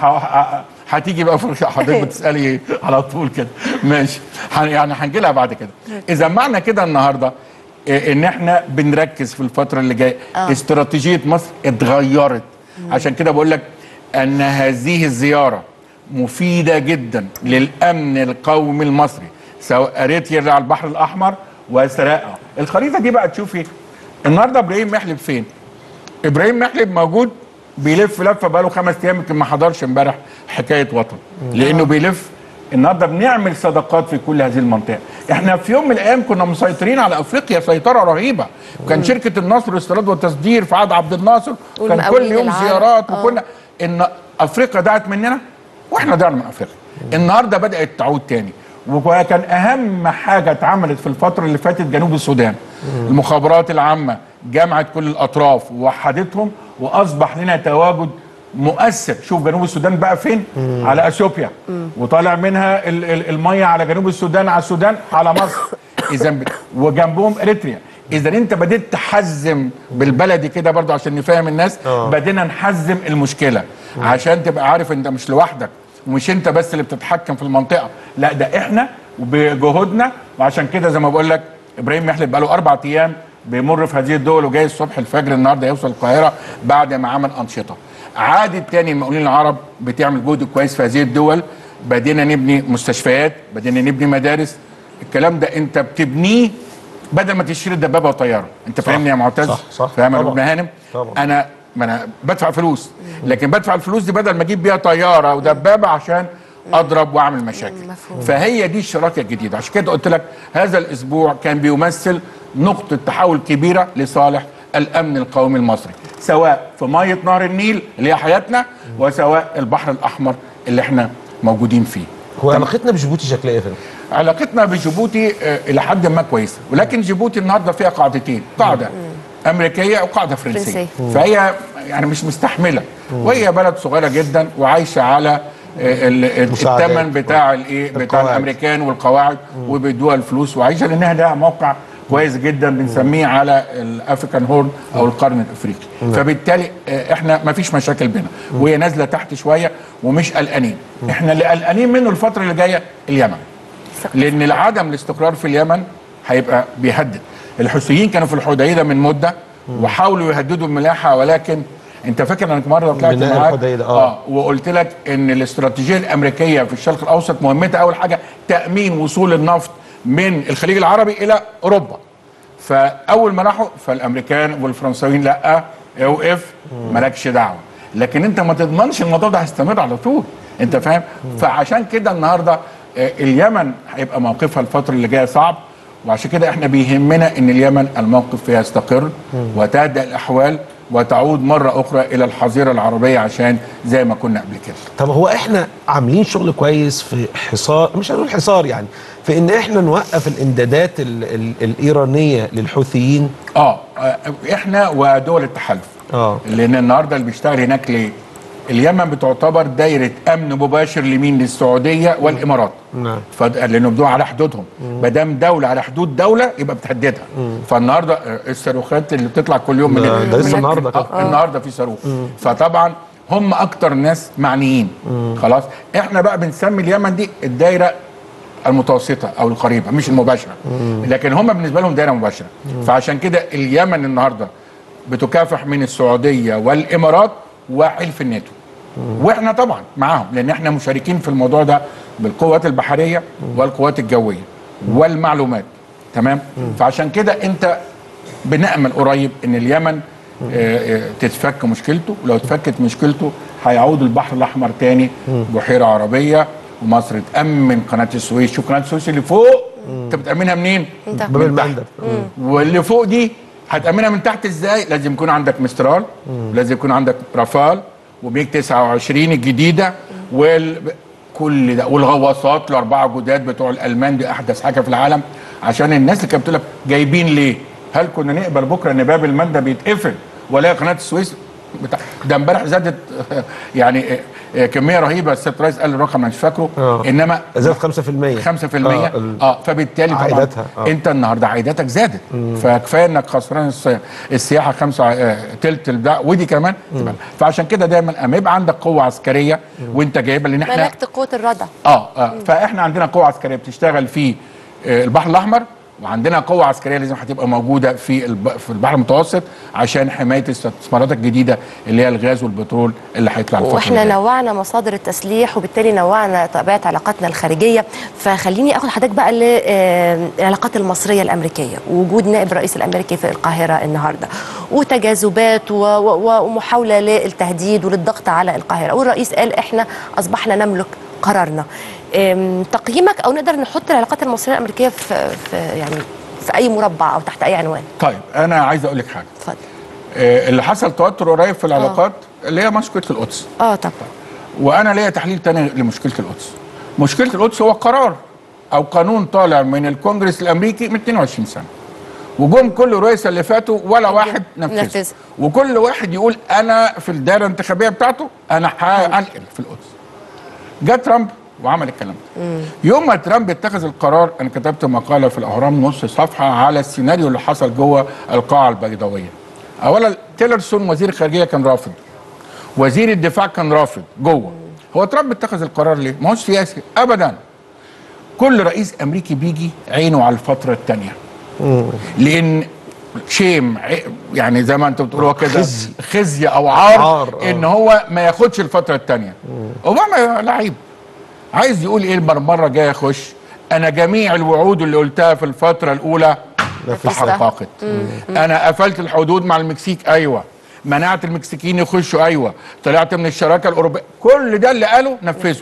هتيجي بقى في حضرتك بتسالي على طول كده، ماشي يعني هنجي لها بعد كده. اذا معنى كده النهارده ان احنا بنركز في الفتره اللي جايه، استراتيجيه مصر اتغيرت. عشان كده بقول لك ان هذه الزياره مفيده جدا للامن القومي المصري، سواء اريتريا على البحر الاحمر وسراقه. الخريطه دي بقى تشوفي النهارده ابراهيم محلب فين؟ ابراهيم محلب موجود بيلف لفه بقاله 5 ايام، يمكن ما حضرش امبارح حكايه وطن، لانه بيلف. النهارده بنعمل صداقات في كل هذه المنطقه. احنا في يوم من الايام كنا مسيطرين على افريقيا سيطره رهيبه، وكان شركه النصر للاستيراد والتصدير في عهد عبد الناصر كان كل يوم زيارات، وكنا ان افريقيا ضاعت مننا واحنا ضعنا من افريقيا. النهارده بدات تعود تاني، وكان اهم حاجه اتعملت في الفتره اللي فاتت جنوب السودان. المخابرات العامه جمعت كل الاطراف ووحدتهم، واصبح لنا تواجد مؤثر. شوف جنوب السودان بقى فين؟ على اثيوبيا، وطالع منها الميه على جنوب السودان، على السودان، على مصر. اذا وجنبهم اريتريا. اذا انت بديت تحزم بالبلدي كده برضو عشان نفهم الناس، بدينا نحزم المشكله عشان تبقى عارف انت مش لوحدك، ومش انت بس اللي بتتحكم في المنطقه، لا ده احنا وبجهودنا. وعشان كده زي ما بقول لك ابراهيم محلب بقى له 4 ايام بيمر في هذه الدول، وجاي الصبح الفجر النهارده يوصل القاهره بعد ما عمل انشطه. عادي تاني المقاولين العرب بتعمل جهد كويس في هذه الدول، بدينا نبني مستشفيات، بدينا نبني مدارس. الكلام ده انت بتبنيه بدل ما تشتري دبابه وطياره. انت فاهمني يا معتز؟ صح فاهم يا ابن هانم؟ انا بدفع فلوس، لكن بدفع الفلوس دي بدل ما اجيب بيها طياره ودبابه عشان اضرب واعمل مشاكل. فهي دي الشراكه الجديده. عشان كده قلت لك هذا الاسبوع كان بيمثل نقطه تحول كبيره لصالح الامن القومي المصري، سواء في ميه نهر النيل اللي هي حياتنا، وسواء البحر الاحمر اللي احنا موجودين فيه. هو علاقتنا بجيبوتي شكلها ايه يا فندم؟ علاقتنا بجيبوتي الى حد ما كويسه، ولكن جيبوتي النهارده فيها قاعدتين، قاعده امريكيه وقاعده فرنسيه. فهي يعني مش مستحمله، وهي بلد صغيره جدا وعايشه على الثمن بتاع الايه بتاع الامريكان والقواعد، وبيدوها الفلوس وعايشه، لانها لها موقع كويس جدا بنسميه على الافريكان هورن او القرن الافريقي. فبالتالي احنا ما فيش مشاكل بينا، وهي نازله تحت شويه ومش قلقانين. احنا اللي قلقانين منه الفتره اللي جايه اليمن، لان عدم الاستقرار في اليمن هيبقى بيهدد. الحوثيين كانوا في الحديده من مده وحاولوا يهددوا الملاحه، ولكن انت فاكر انك مره طلعت معاك وقلت لك ان الاستراتيجيه الامريكيه في الشرق الاوسط مهمتها اول حاجه تامين وصول النفط من الخليج العربي الى اوروبا. فاول ما راحوا فالامريكان والفرنساويين لا اوقف مالكش دعوه، لكن انت ما تضمنش الموضوع ده هيستمر على طول، انت فاهم؟ فعشان كده النهارده اليمن هيبقى موقفها الفتره اللي جايه صعب، وعشان كده احنا بيهمنا ان اليمن الموقف فيها يستقر وتهدأ الاحوال وتعود مرة أخرى إلى الحظيرة العربية عشان زي ما كنا قبل كده. طب هو إحنا عاملين شغل كويس في حصار، مش هنقول حصار يعني، في إن إحنا نوقف الإمدادات الإيرانية للحوثيين؟ إحنا ودول التحالف. لأن النهاردة اللي بيشتغل هناك ليه؟ اليمن بتعتبر دايرة أمن مباشر لمين؟ للسعودية والإمارات. نعم. لأنه بدوا على حدودهم. ما دام دولة على حدود دولة يبقى بتهددها. فالنهارده الصاروخات اللي بتطلع كل يوم من ده لسه النهارده النهارده في صاروخ. فطبعا هم أكتر ناس معنيين. خلاص؟ إحنا بقى بنسمي اليمن دي الدايرة المتوسطة أو القريبة مش المباشرة. لكن هم بالنسبة لهم دايرة مباشرة. فعشان كده اليمن النهارده بتكافح من السعودية والإمارات وحلف الناتو. واحنا طبعا معاهم لان احنا مشاركين في الموضوع ده بالقوات البحريه والقوات الجويه والمعلومات. تمام؟ فعشان كده انت بنأمل قريب ان اليمن تتفك مشكلته، ولو اتفكت مشكلته هيعود البحر الاحمر تاني بحيره عربيه، ومصر تأمن قناه السويس. شوف قناه السويس اللي فوق انت بتأمنها منين؟ باب المندب. واللي فوق دي هتأمنها من تحت ازاي؟ لازم يكون عندك مسترال، ولازم يكون عندك رافال وميج 29 الجديده كل ده، والغواصات ال4 جداد بتوع الالمان دي احدث حاجه في العالم. عشان الناس اللي كانت بتقول لك جايبين ليه؟ هل كنا نقبل بكره ان باب المندب يتقفل ولا قناه السويس ده امبارح زادت يعني كميه رهيبه. السيد الرئيس قال الرقم انا مش فاكره، انما زادت 5%. 5%. فبالتالي طبعا عائداتها انت النهارده عائداتك زادت، فكفايه انك خسران السياحه 5 تلت البتاع ودي كمان. فعشان كده دايما اما يبقى عندك قوه عسكريه وانت جايبها، لان احنا ملكت قوه الردع. فاحنا عندنا قوه عسكريه بتشتغل في البحر الاحمر، وعندنا قوة عسكرية لازم هتبقى موجودة في البحر المتوسط عشان حماية الاستثمارات الجديدة اللي هي الغاز والبترول اللي هيطلع الفترة واحنا نوعنا مصادر التسليح وبالتالي نوعنا طبيعة علاقاتنا الخارجية. فخليني اخد حضرتك بقى للعلاقات المصرية الامريكية، وجود نائب الرئيس الامريكي في القاهرة النهاردة وتجاذبات ومحاولة للتهديد وللضغط على القاهرة، والرئيس قال احنا اصبحنا نملك قرارنا. تقييمك او نقدر نحط العلاقات المصريه الامريكيه في اي مربع او تحت اي عنوان؟ طيب انا عايز اقول لك حاجه. اتفضل. اللي حصل توتر قريب في العلاقات اللي هي مشكله القدس. طبعا. وانا ليا تحليل تاني لمشكله القدس. مشكله القدس هو قرار او قانون طالع من الكونجرس الامريكي من 22 سنه، وجم كل الرؤساء اللي فاتوا ولا واحد نفذ، وكل واحد يقول انا في الدائره الانتخابيه بتاعته انا هنقل في القدس. جاء ترامب وعمل الكلام ده. يوم ما ترامب اتخذ القرار، انا كتبت مقاله في الاهرام نص صفحه على السيناريو اللي حصل جوه القاعه البيضاويه. اولا تيلرسون وزير الخارجيه كان رافض، وزير الدفاع كان رافض جوه. هو ترامب اتخذ القرار ليه؟ ما هوش سياسي ابدا. كل رئيس امريكي بيجي عينه على الفتره الثانيه، لان شيم يعني زي ما انت بتقولوا كده خزي او عار ان هو ما ياخدش الفتره الثانيه. اوباما لعيب عايز يقول ايه المره جايه يخش انا جميع الوعود اللي قلتها في الفتره الاولى تحققت. انا قفلت الحدود مع المكسيك، ايوه. منعت المكسيكيين يخشوا، ايوه. طلعت من الشراكه الاوروبيه، كل ده اللي قاله نفذه.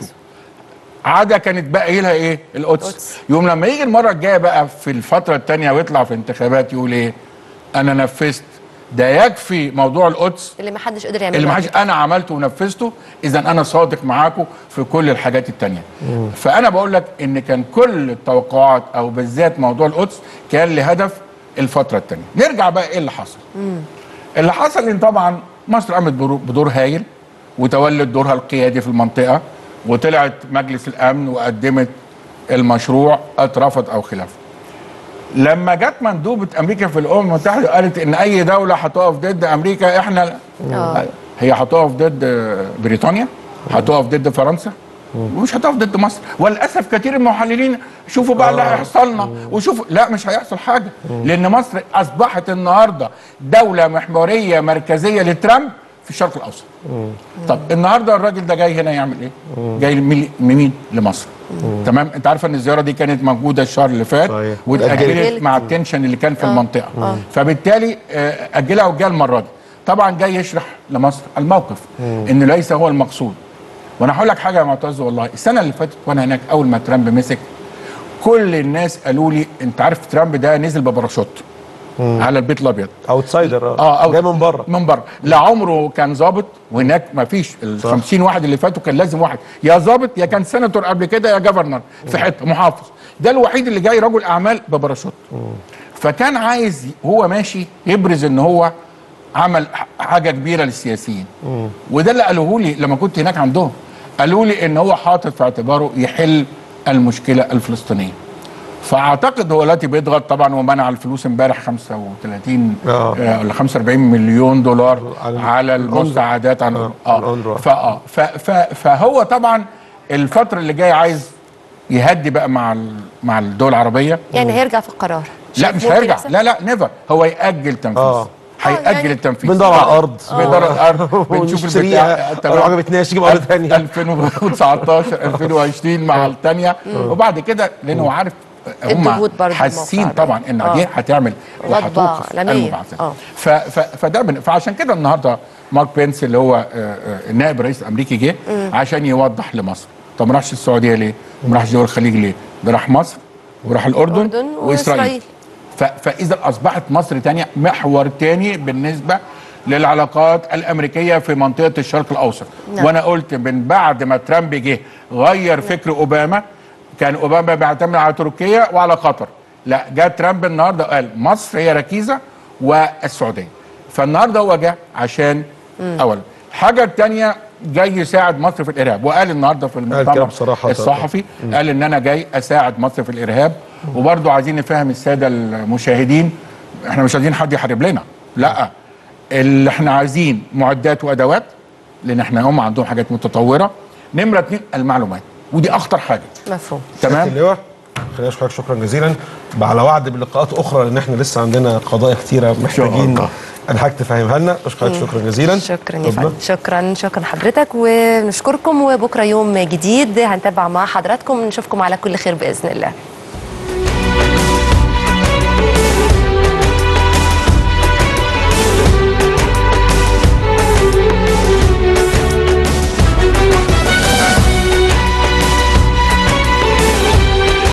عاده كانت باقي لها ايه؟ القدس. يوم لما يجي المره الجايه بقى في الفتره الثانيه ويطلع في انتخابات يقول ايه؟ انا نفذت. ده يكفي موضوع القدس اللي ما حدش قدر يعمله، اللي ما حدش انا عملته ونفذته. اذا انا صادق معاكم في كل الحاجات التانية. فانا بقول لك ان كان كل التوقعات او بالذات موضوع القدس كان لهدف الفتره الثانيه. نرجع بقى ايه اللي حصل. اللي حصل ان طبعا مصر قامت بدور هايل وتولت دورها القيادي في المنطقه، وطلعت مجلس الامن وقدمت المشروع اترفض او خلافه. لما جت مندوبه امريكا في الامم المتحده قالت ان اي دوله هتقف ضد امريكا احنا هي هتقف ضد بريطانيا، هتقف ضد فرنسا، ومش هتقف ضد مصر. وللاسف كثير من المحللين شوفوا بقى اللي هيحصل لنا وشوفوا، لا مش هيحصل حاجه، لان مصر اصبحت النهارده دوله محوريه مركزيه لترامب في الشرق الاوسط. طب النهارده الراجل ده جاي هنا يعمل ايه؟ جاي مين؟ لمصر. تمام. انت عارفه ان الزياره دي كانت موجوده الشهر اللي فات واتاجلت مع التنشن اللي كان في المنطقه. فبالتالي اجلها وجاء المره دي. طبعا جاي يشرح لمصر الموقف انه ليس هو المقصود. وانا هقول لك حاجه يا معتز، والله السنه اللي فاتت وانا هناك اول ما ترامب مسك كل الناس قالوا لي انت عارف ترامب ده نزل بباراشوت على البيت الابيض، اوتسايدر جاي من بره لا عمره كان ظابط، وهناك ما فيش ال 50 واحد اللي فاتوا كان لازم واحد يا ظابط يا كان سيناتور قبل كده يا جفرنر في حته محافظ. ده الوحيد اللي جاي رجل اعمال بباراشوت. فكان عايز هو ماشي يبرز ان هو عمل حاجه كبيره للسياسيين. وده اللي قالوه لي لما كنت هناك عندهم، قالوا لي ان هو حاطط في اعتباره يحل المشكله الفلسطينيه. فاعتقد هو دلوقتي بيضغط طبعا، ومنع الفلوس امبارح 35 ولا 45 مليون دولار على المساعدات عن فهو طبعا الفتره اللي جايه عايز يهدي بقى مع الدول العربيه. يعني هيرجع في القرار؟ لا مش هيرجع، لا نيفر. هو يأجل تنفيذ. هيأجل التنفيذ. بندور على الارض، بنشوف البتاع ما عجبتناش نجيب ارض ثانيه 2019 2020 مع الثانيه. وبعد كده لان هو عارف هم حاسين طبعا ان دي هتعمل وهتوقف المباحثات. فعشان كده النهارده مارك بينس اللي هو النائب الرئيس الامريكي جه عشان يوضح لمصر. طب ما راحش السعوديه ليه؟ ما راحش دول الخليج ليه؟ ده راح مصر وراح الاردن واسرائيل. فاذا اصبحت مصر تانية محور تاني بالنسبه للعلاقات الامريكيه في منطقه الشرق الاوسط. وانا قلت من بعد ما ترامب جه غير فكر اوباما. كان اوباما بيعتمد على تركيا وعلى قطر، لا جاء ترامب النهارده قال مصر هي ركيزه والسعوديه. فالنهارده هو جه عشان اولا. الحاجه الثانيه جاي يساعد مصر في الارهاب، وقال النهارده في المؤتمر الصحفي قال ان انا جاي اساعد مصر في الارهاب. وبرضه عايزين نفهم الساده المشاهدين، احنا مش عايزين حد يحارب لنا، لا، اللي احنا عايزين معدات وادوات، لان احنا هم عندهم حاجات متطوره. نمره 2 المعلومات، ودي اخطر حاجه. مفهوم. تمام. خلينا اشكرك شكرا جزيلا، على وعد بلقاءات اخرى، لان احنا لسه عندنا قضايا كتيره محتاجين الحاج تفهمها لنا. اشكرك شكرا جزيلا. شكرا يا فندم. شكرا حضرتك، ونشكركم. وبكره يوم جديد هنتابع مع حضراتكم، نشوفكم على كل خير باذن الله.